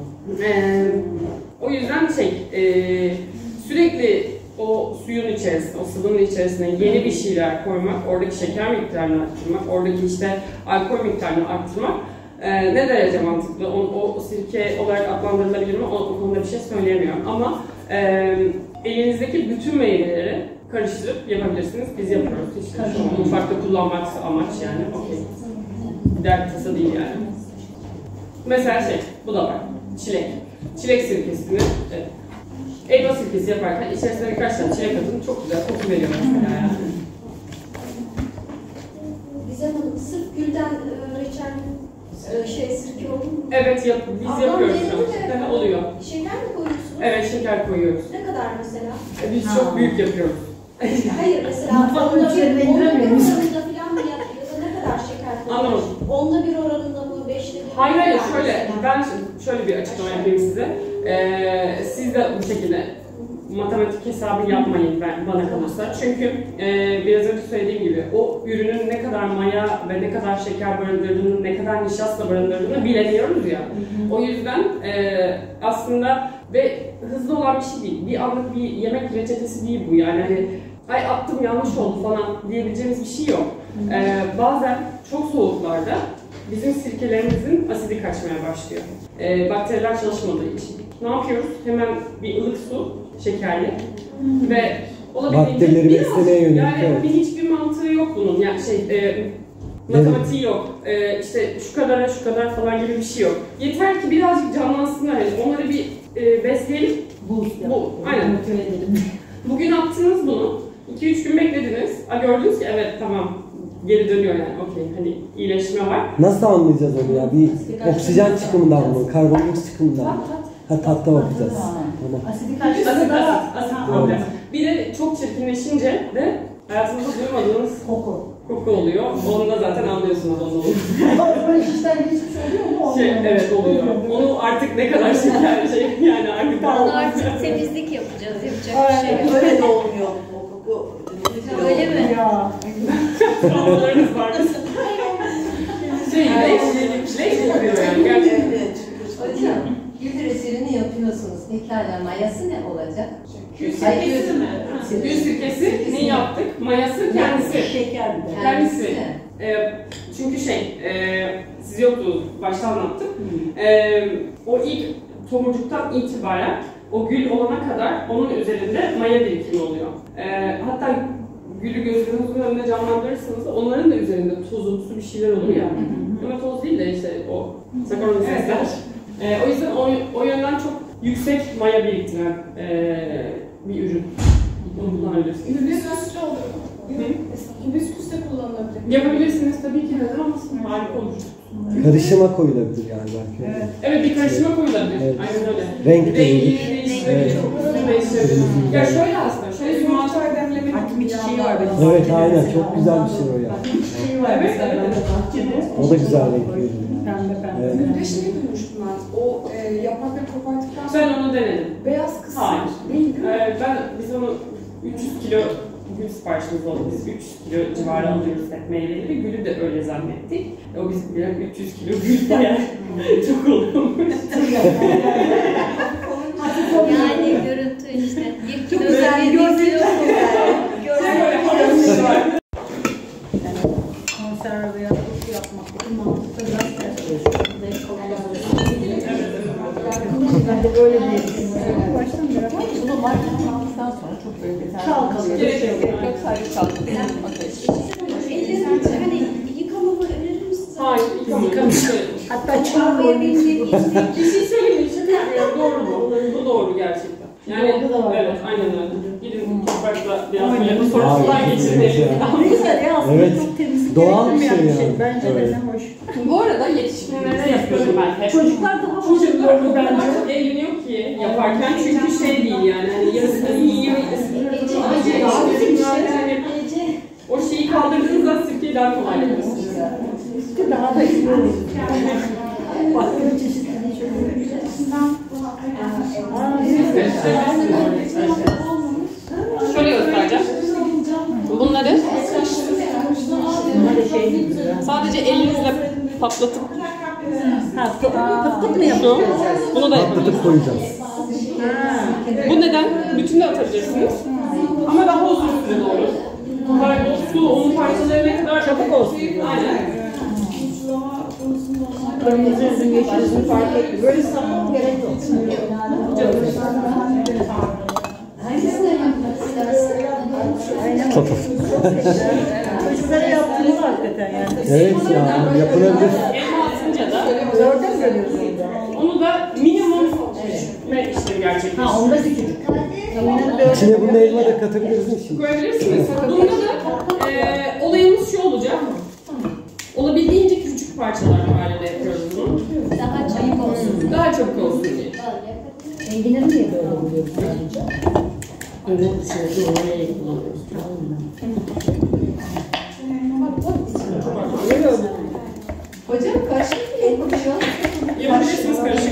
Ee, o yüzden şey, e, sürekli o suyun içerisine, o sıvının içerisine yeni bir şeyler koymak, oradaki şeker miktarını arttırmak, oradaki işte alkol miktarını arttırmak e, ne derece mantıklı? O, o sirke olarak adlandırılabilir mi? O, o konuda bir şey söyleyemiyorum ama e, elinizdeki bütün meyveleri karıştırıp yapabilirsiniz. Biz yapıyoruz. İşte şu an mutfakta kullanmak amaç yani. Okey. Dert tasa değil yani. Mesela şey, bu da var. Çilek. Çilek sirkesini, evet. Elma sirkesi yaparken içerisine birkaç tane çilek atın. Çok güzel koku veriyor mesela yani. Gizem Hanım, sırf gülden reçel şey sirke olur mu? Evet, yap, biz Ablam yapıyoruz denedi şu an. Oluyor. Şeker mi koyuyorsunuz? Evet, şeker koyuyoruz. Ne kadar mesela? E, biz ha. çok büyük yapıyoruz. Hayır, mesela onda bir, onda bir oranında falan mı yapıyoruz? Ne kadar şeker koyuyoruz? Anlamadım. Onda bir oranında mı? Beşte bir Hayır hayır, şöyle, mesela. Ben şöyle bir açıklama yapayım size. Ee, siz de bu şekilde matematik hesabı yapmayın ben, bana kalırsa. Çünkü e, biraz önce söylediğim gibi o ürünün ne kadar maya ve ne kadar şeker barındırdığını, ne kadar nişasta barındırdığını bilemiyoruz ya. Hı hı. O yüzden e, aslında ve hızlı olan bir şey değil. Bir anlık bir yemek reçetesi değil bu yani. Hani, ay attım yanlış oldu falan diyebileceğimiz bir şey yok. Hı hı. E, bazen çok soğuklarda bizim sirkelerimizin asidi kaçmaya başlıyor. E, bakteriler çalışmadığı için. Ne yapıyoruz? Hemen bir ılık su, şekerli hmm. ve bakterileri beslemeye yönelik. Yani evet. bir hiçbir mantığı yok bunun. Yani şey, e, matematiği yok. E, işte şu kadara şu kadar falan gibi bir şey yok. Yeter ki birazcık canlansınlar. Yani onları bir e, besleyelim. Bu, bu aynen. Bugün attınız bunu. iki üç gün beklediniz. A, gördünüz ki evet tamam. Geri dönüyor yani, okey, hani iyileşme var. Nasıl anlayacağız onu ya? Bir oksijen çıkımından mı, karbondioksit çıkımından mı? Ha, tatta bakacağız. Tamam. Asidik asit, asit, asit problem. Bir de çok çirkinleşince de hayatınızda duymadığınız koku, koku oluyor. Onu da zaten anlıyorsunuz onu. Böyle işten geçmiş oluyor mu? Şey, evet oluyor. Onu artık ne kadar şeker şey yani artık. Onu artık temizlik yapacağız, yapacak bir şey yok. Öyle de olmuyor. Öyle mi? Ya. Sağlıklarınız var. Şey, leş, leş yapıyor yani gerçekten. Hocam, gül reçelini yapıyorsunuz. Pekala mayası ne olacak? Gül sirkesi mi? Gül sirkesi ne yaptık? Mayası kendisi. Şeker mi? Kendisi. Ee, çünkü şey, e, siz yoktu, başta anlattık. Ee, o ilk tomurcuktan itibaren o gül olana kadar onun üzerinde maya birikimi oluyor. Ee, hatta gülü gözünüzün önünde canlandırırsanız onların da üzerinde tozumsu bir şeyler olur ya. Ama toz değil de işte o sakarolizesler. Ee, o yüzden o, o yönden çok yüksek maya biriktiren ee, bir ürün. Onu kullanabilirsiniz. Hibiskus olur mu? Hibiskus de kullanılabilir. Yapabilirsiniz tabii ki, neden olmasın? Harika olur. Karışıma koyulabilir yani belki. Evet, evet bir karışıma koyulabilir. Evet. Aynen öyle. Renk değiştirir. Rengi değiştirir. Çok uzun değiştirir. Ya şöyle aslında, şöyle bir mantar demleme gibi bir şey var Evet aynen çok güzel bir şey o ya. Şey var mesela bahçede. O da güzel renk veriyor. Pembe pembe. Evet. Bir de şey duymuştum ben. O e, yaprakları koparttıktan sonra Ben onu denedim. beyaz kısmı Hayır. değil değil mi? Ee, ben, biz onu üç yüz kilo gül siparişimiz oldu. Biz üç yüz kilo civarı alıyoruz hep meyveleri. Gülü de öyle zannettik. O biz bilen üç yüz kilo gül bayağı çok oluyormuş. Yani görüntü işte. Bir kilo güzel bir görüntü. Konserve veya turşu yapmak için mantıklı biraz ters. Ben de böyle bir baştan beri ama Bunu marketing aldıktan sonra çok böyle detaylı. çalkalıyor. Gerek yok. Gerek yok. Sadece çalkalıyor. Okey. Ellerinizi hani yıkamamı önerir misiniz? Hayır, yıkamayın. Hatta çalmıyor. Bir şey söyleyeyim mi? Şaka yapıyorum. Doğru mu? Bu doğru gerçekten. Yani Doğru da var. evet, aynen öyle. Gidin toprakla biraz böyle bu sorunlar Hayır, geçirmeyin. Ne güzel ya aslında Evet. çok temiz. Doğal bir şey gerektirmeyen yani. Bence Evet. de ne hoş. Bu arada yetişkinlere yapıyorum ben hep. Çocuklar daha hoş Çocuklar oluyor bu bence. kadar çok eğleniyor ki yaparken çünkü şey değil yani. Hani yarısını yiyor, yani o şeyi kaldırdığınızda sirkeyi daha kolay yapıyorsunuz. Daha da iyi olur. Bakın çeşitliliği çok iyi. Aa, evet. Şöyle göstereceğim. Bunları sadece elinizle patlatıp Ha, pıt pıt mı yapıyorsun? bunu da yapın. Patlatıp koyacağız. Bu neden? Bütün de atabilirsiniz. Ama daha uzun sürede olur. Kaybolsun, onun parçaları ne kadar Çabuk olsun. Aynen. Kırmızı üzüm, yeşil üzüm fark etmiyor. Böyle sapın gerek yok. Hangisini yapmak istersin? Aynen. Çocuklara yaptığımız hakikaten yani. Evet ya yapılabilir. Elma atınca da Oradan görüyoruz onu. onu da minimum ve işlemi gerçekleştirir. Ha onda küçük. İçine bunu elma da katabiliriz mi şimdi? Koyabilirsiniz. Bunda da e, olayımız şu olacak. Olabildiğince küçük parçalar halinde yapıyoruz bunu. Daha çabuk olsun. Daha çabuk olsun diye. Enginleri niye böyle oluyor sadece? Öyle bir şey de oraya kullanıyoruz. Hocam karışık elma şu an. Yapabilirsiniz karışık.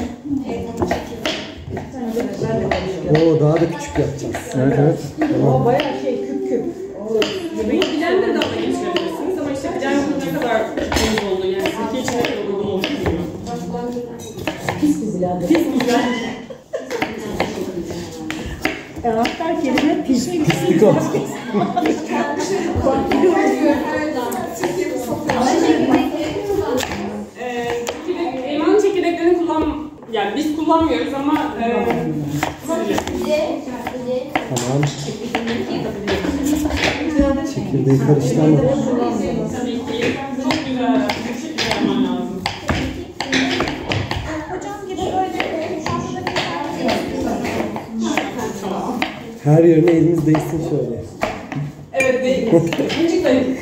Oo daha da küçük yapacağız. Evet evet. Tamam. O bayağı şey küp küp. Bunu blender'dan da geçirebilirsiniz ama işte blender'ın ne kadar temiz olduğu yani sirke içine kadar uygun olduğunu bilmiyorum. Pis bir blender. Pis bir blender. Hatta kelime pis. Pislik olsun. Ee, elmanın çekirdeklerini kullan, yani biz kullanmıyoruz ama e, Tamam. Çekirdeği karıştırma. tabii ki çok güzel, bu şekilde yapman lazım. Her yerine elimiz değsin şöyle. Evet, değil. İncik dayı.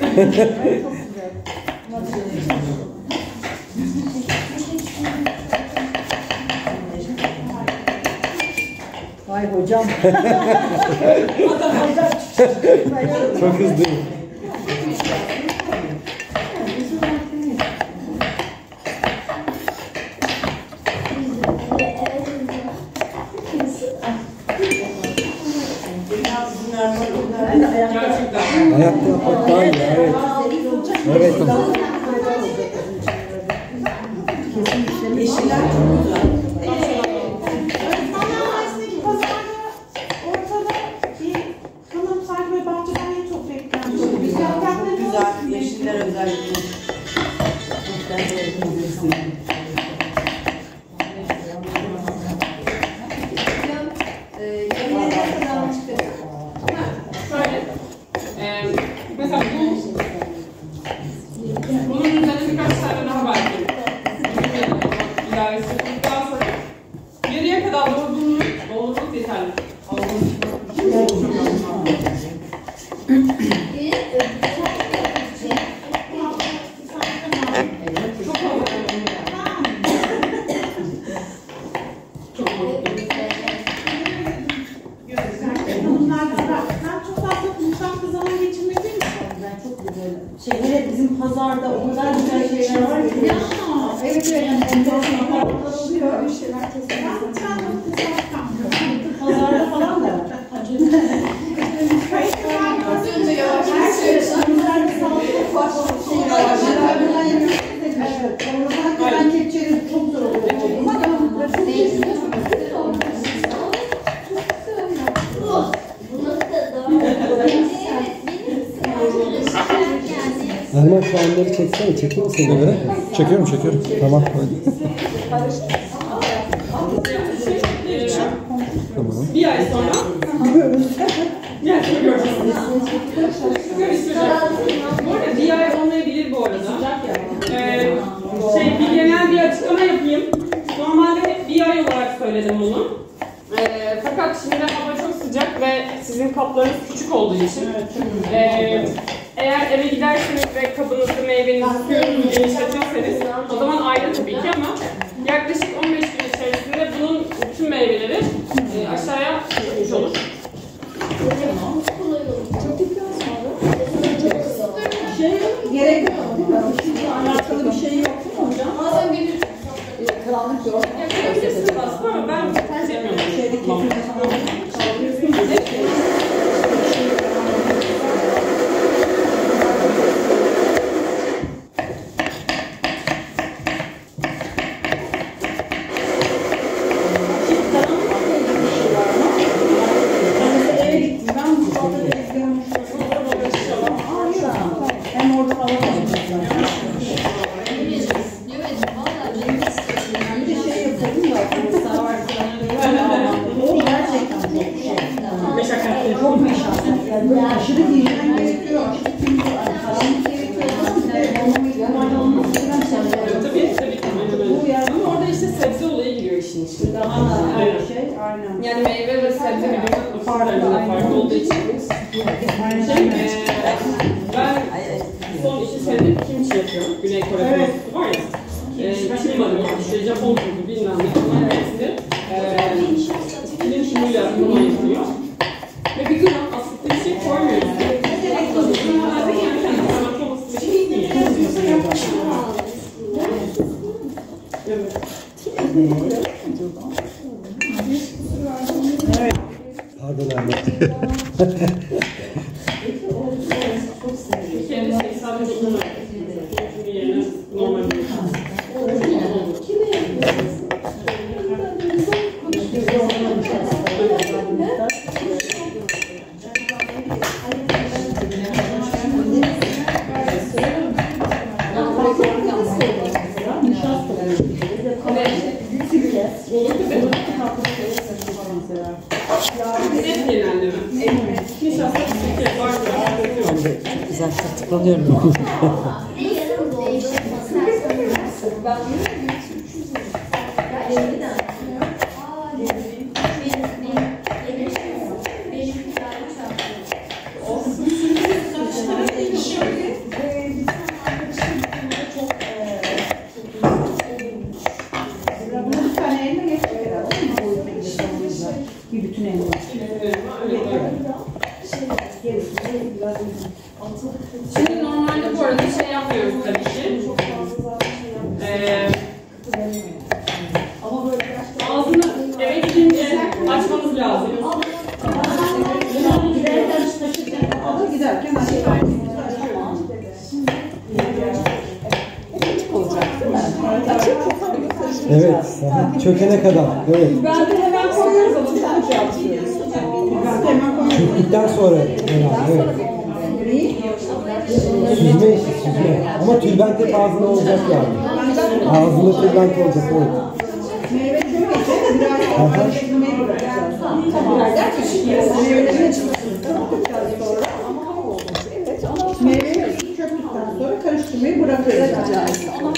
Vay hocam. Çok hızlı. Gerçekten. Ayakta yapmak daha iyi. Evet. Evet. Yeşiller çok güzel. Güzel, yeşiller özellikle. Şöyle. Ee, mesela bu bunun üzerine birkaç tane daha belki ilavesi yapıldıktan sonra geriye kadar doldurduğunuz doldurduğunuz yeterli. Evet, bizim pazarda o kadar güzel şeyler var ki. Ya, evet evet. Yani enteresan farklar oluyor. Bir şeyler kesinlikle. Pazarda falan da var. Ben kepçeleri çok zor oluyor. Erman şu anları çeksene, çekeyim mi seni? Evet. Çekiyorum, çekiyorum. Tamam, hadi. Tamam. Bir ay sonra gerçekten göreceksiniz. Bu arada bir ay olmayabilir bu arada. Ee, şey, bir genel bir açıklama yapayım. Normalde bir ay olarak söyledim bunu. Ee, fakat şimdi hava çok sıcak ve sizin kaplarınız küçük olduğu için ee, eğer eve giderseniz ve kabınızı, meyvenizi, suyunuzu genişletirseniz o zaman ayrı tabii ki ama yaklaşık on beş gün içerisinde bunun bütün meyveleri e, aşağıya çıkmış olur. Şey gerek yok değil mi? Alakalı bir şey yok değil mi hocam? Bazen bir karanlık yok. Yapabilirsiniz aslında ama ben sevmiyorum. Şeyde kesinlikle kaldırıyorsunuz. Hem orada hava bir de şey yapalım da o gerçekten çok şey. Çok meşakkatli. Yani böyle aşırı hijyen gerekiyor. Karanlık gerekiyor. Normalde olması gerekiyor. Tabii tabii ki. Ama orada işte sebze olayı giriyor işin içine. Aynen. Şey, aynen. Yani meyve ve sebze birbirinden farklı, farklı olduğu için. Şey, e, ben son iki senedir kimchi yapıyorum. Güney Kore evet. Var ya. E, Çin malı, işte Japon tuzu bilmem ne falan hepsi. Pirinç unuyla falan yapılıyor. Ve bir gram asitli bir şey koymuyoruz. Direkt tadını herhalde kendi kendine çok basit bir şey değil. Evet. Pardon Erman. Kendi şey sadece bunu yerine normal bir güzel tıklanıyorum. Bir bütün elma. Şimdi normalde bu arada şey yapmıyoruz tabii ki. Ee, ağzını eve gidince açmanız lazım. Giderken Evet, çökene kadar. Evet. ben de hemen koyuyoruz ama çok şey yapıyoruz. Ben de hemen koyuyoruz. Çöktükten sonra herhalde. Evet. Süzme işi, süzme. Ama tülbent hep ağzına olacak yani. Ağzında tülbent olacak, evet. Meyve çökecek, biraz karıştırmayı bırakacağız. Meyveleri çıktıktan sonra meyveyi çöktükten sonra karıştırmayı bırakacağız.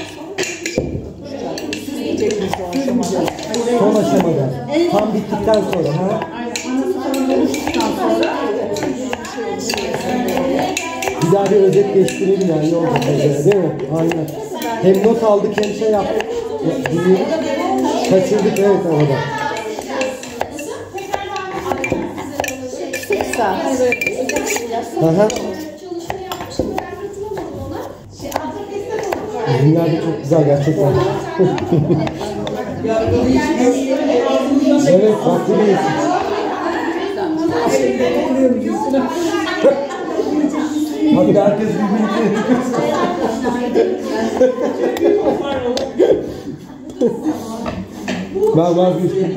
Son aşamada. Tam bittikten sonra. Ha? Aynen, anası falan oluştuktan sonra Bir daha bir özet geçtirelim yani ne olacak mesela, değil mi? Aynen. Hem not aldık hem şey yaptık. Dinledik. Kaçırdık evet orada. Sağ. Aha. Çalışma yapmışım. Ben katılamadım ona. Ürünler de çok güzel gerçekten. Evet, haklıyız. Hadi herkes birbirini ben vazgeçtim.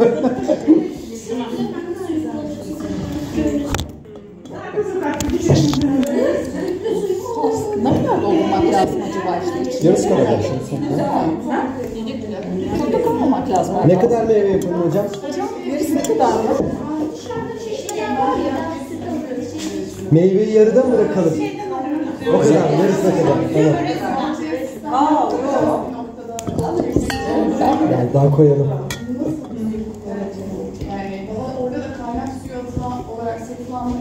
Ne kadar doldurmak lazım acaba işte içine? Yarısı kadar başlayalım. Çok da kalmamak lazım. Ne kadar meyve yapalım hocam? Hocam yarısı ne kadar mı? Meyveyi yarıda mı bırakalım? O kadar, yarısına kadar. Tamam. Yani daha koyalım. Yani daha orada da kaynak suyu olarak satılan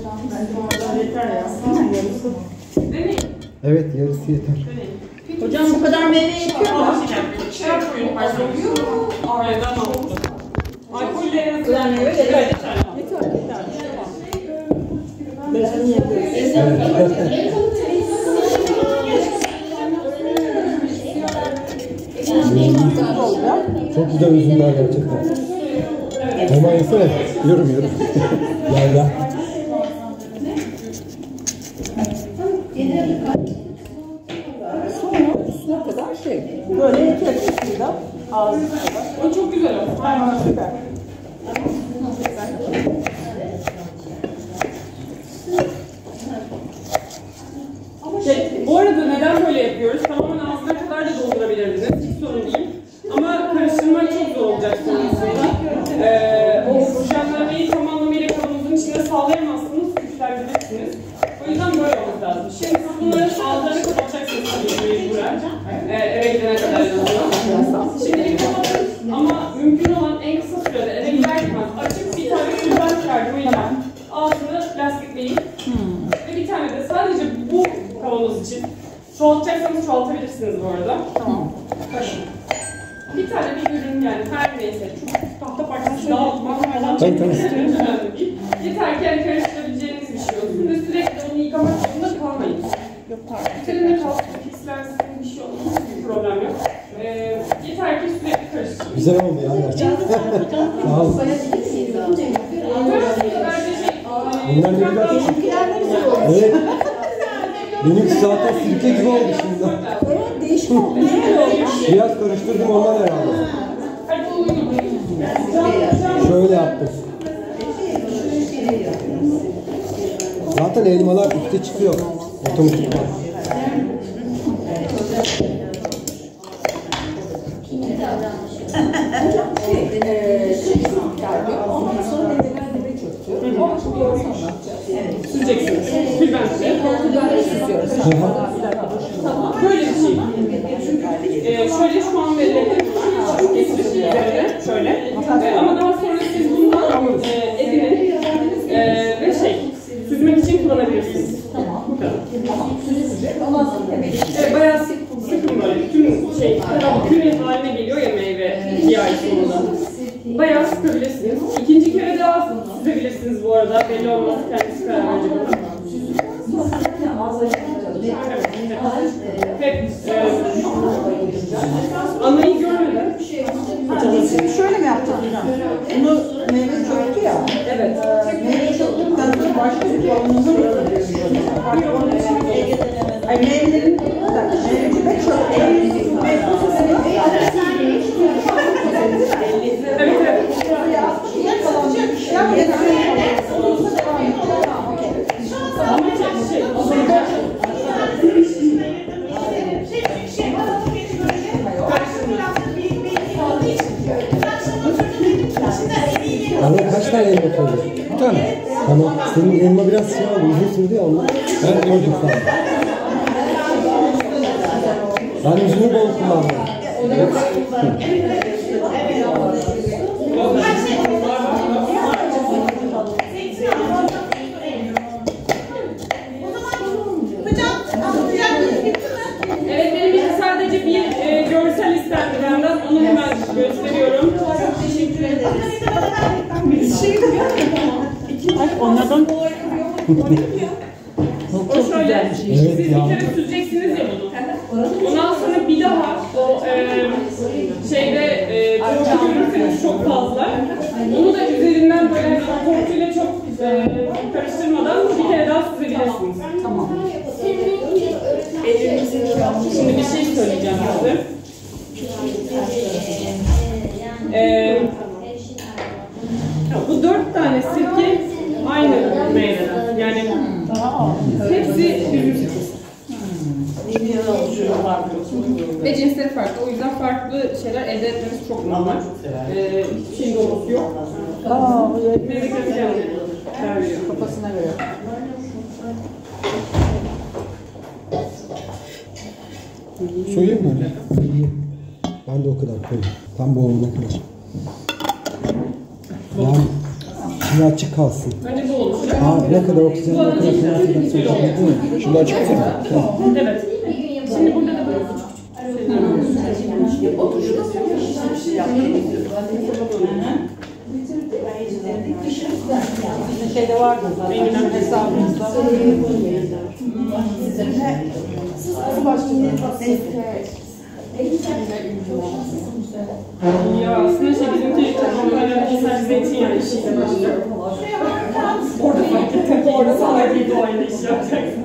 Evet, yarısı yeter. Hocam bu kadar meyve yetiyor mu? Şarap koyun. Aileden aldım. Alkolle en azından evet. Yeter, yeter. Bezini yapıyoruz. Çok güzel üzümler gerçekten. Hemen yesene. Yiyorum yiyorum. Gel gel. Sonra üstüne kadar şey. Böyle yeter üstüne. Ağzına kadar. O çok güzel oldu. Aynen süper. Şey, bu arada neden böyle yapıyoruz? Tamamen ağzına kadar da doldurabilirdiniz. Hiç sorun değil. Ama karıştırmak çok zor olacak sonrasında. Ee, o oksijenlenmeyi tam anlamıyla kabımızın içinde sağlayamazsınız. Güçlendireceksiniz. O yüzden böyle olması lazım. Şimdi siz bunların ağızlarını kapatacaksınız tabii ki mecburen. Ee, eve gidene kadar yazıyor. Şimdi kapatın ama mümkün olan en kısa sürede eve gider gitmez açıp bir tane tülbent yardımıyla ağzını lastikleyin. Ve bir tane de sadece bu kavanoz için çoğaltacaksanız çoğaltabilirsiniz bu arada. Tamam. Kaşın. Bir tane bir ürün yani her neyse çok tahta parçası dağıtmak falan çekmek istiyoruz. Önemli değil. Yeter ki yani karıştırabileceğiniz bir şey olsun ve sürekli onu yıkamak zorunda kalmayın. Yok pardon. Üzerinde kalsın, pislensin bir şey olmaz. Bir problem yok. Ee, yeter ki sürekli karıştırın. Güzel oldu ya gerçekten. Sağ olun. Bunlar ne güzel. Evet. Benimki zaten sirke gibi oldu şimdi. Evet değişik oldu. Biraz karıştırdım ondan herhalde. Şöyle yaptım. Zaten elmalar üstte çıkıyor. Otomatik. Ondan sonra nedeler dibe çöktü. Ondan sonra Süzeceksiniz. Tülbentle. Tülbentle süzüyoruz. Tamam. Böyle bir şey. Ee, şöyle şu an verilebilir. Getirip şöyle. Ee, ama daha sonra siz bundan e, edinin e, ve şey süzmek için kullanabilirsiniz. Tamam. Bu kadar. Tamam. Süzülecek. Ondan sonra evet. Evet, bayağı sıkın böyle. Tüm şey, küre haline geliyor ya meyve iki ay sonunda. Bayağı sıkabilirsiniz. İkinci kere daha süzebilirsiniz bu arada. Belli olmaz. Kendisi karar verecek ona. Hep e, anayı görmeden. Şimdi şöyle mi yapacağız hocam? Bunu meyve çöktü ya. Evet. Meyve çöktükten sonra başka bir kavanoza mı alıyoruz? Ay meyvelerin meyveci de çöktü. Evet evet. Ama kaç tane elma koydun? Bir tane. Tamam. Senin elma biraz şey oldu. Uzun sürdü ya ondan. Ben koydum sana. Ben üzümü bol kullandım. Evet. Evet benim için sadece bir e, görsel istendi benden. Onu hemen gösteriyorum. Çok teşekkür ederiz. Onlardan O şöyle, Evet siz ya. bir kere süzeceksiniz ya bunu. Ondan sonra bir daha o e, şeyde e, tortu görürseniz çok fazla. Onu da üzerinden böyle tortuyla çok e, karıştırmadan bir kere daha süzebilirsiniz. Tamam. Şimdi bir şey söyleyeceğim size. Ee, bu dört tane sirke aynı meyveden. Yani hepsi üzüm sirkesi. Ve cinsleri farklı. O yüzden farklı şeyler elde etmemiz çok normal. Ee, hiçbir şeyin doğrusu yok. Meyve kafasına göre. Soyayım mı? Ben de o kadar koyayım. Tam boğulana kadar. Yani şimdi açık kalsın. Bence bu olur. Aa, ne kadar oksijen, ne kadar soğuyacak değil mi? Şimdi açık kalsın. Tamam. Evet. Şimdi burada da böyle Şeyde vardı zaten hesabımızda. ya aslında şey bizimki tamamen sadece zeytinyağı işiyle başlıyor. Orada fark ettim. Orada sadece doğayla iş yapacaksın.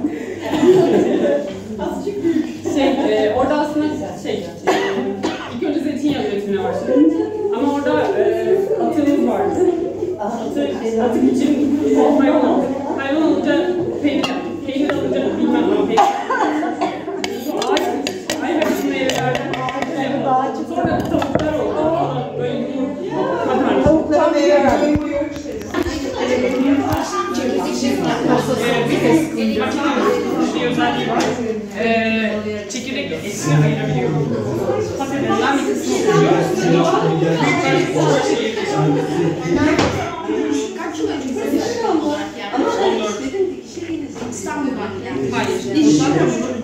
şey, e, orada aslında şey, e, ilk önce zeytinyağı üretimine başladık. Ama orada e, atımız vardı. Atı, atık için hayvan aldık. Hayvan alınca peynir yaptık. Peynir alınca bilmem ne peynir. Ağaç, ay verişim meyvelerden. Sonra tavuklar oldu. Böyle bir makarna. Tavuklara meyve verdim. Bir özelliği var. Ee, çekirdek etini ayırabiliyor. Patatesinden bir kısmı oluyor. Kaç yıl önce size şey olarak yani? Dedim ki şey İstanbul'dan yani. Hayır.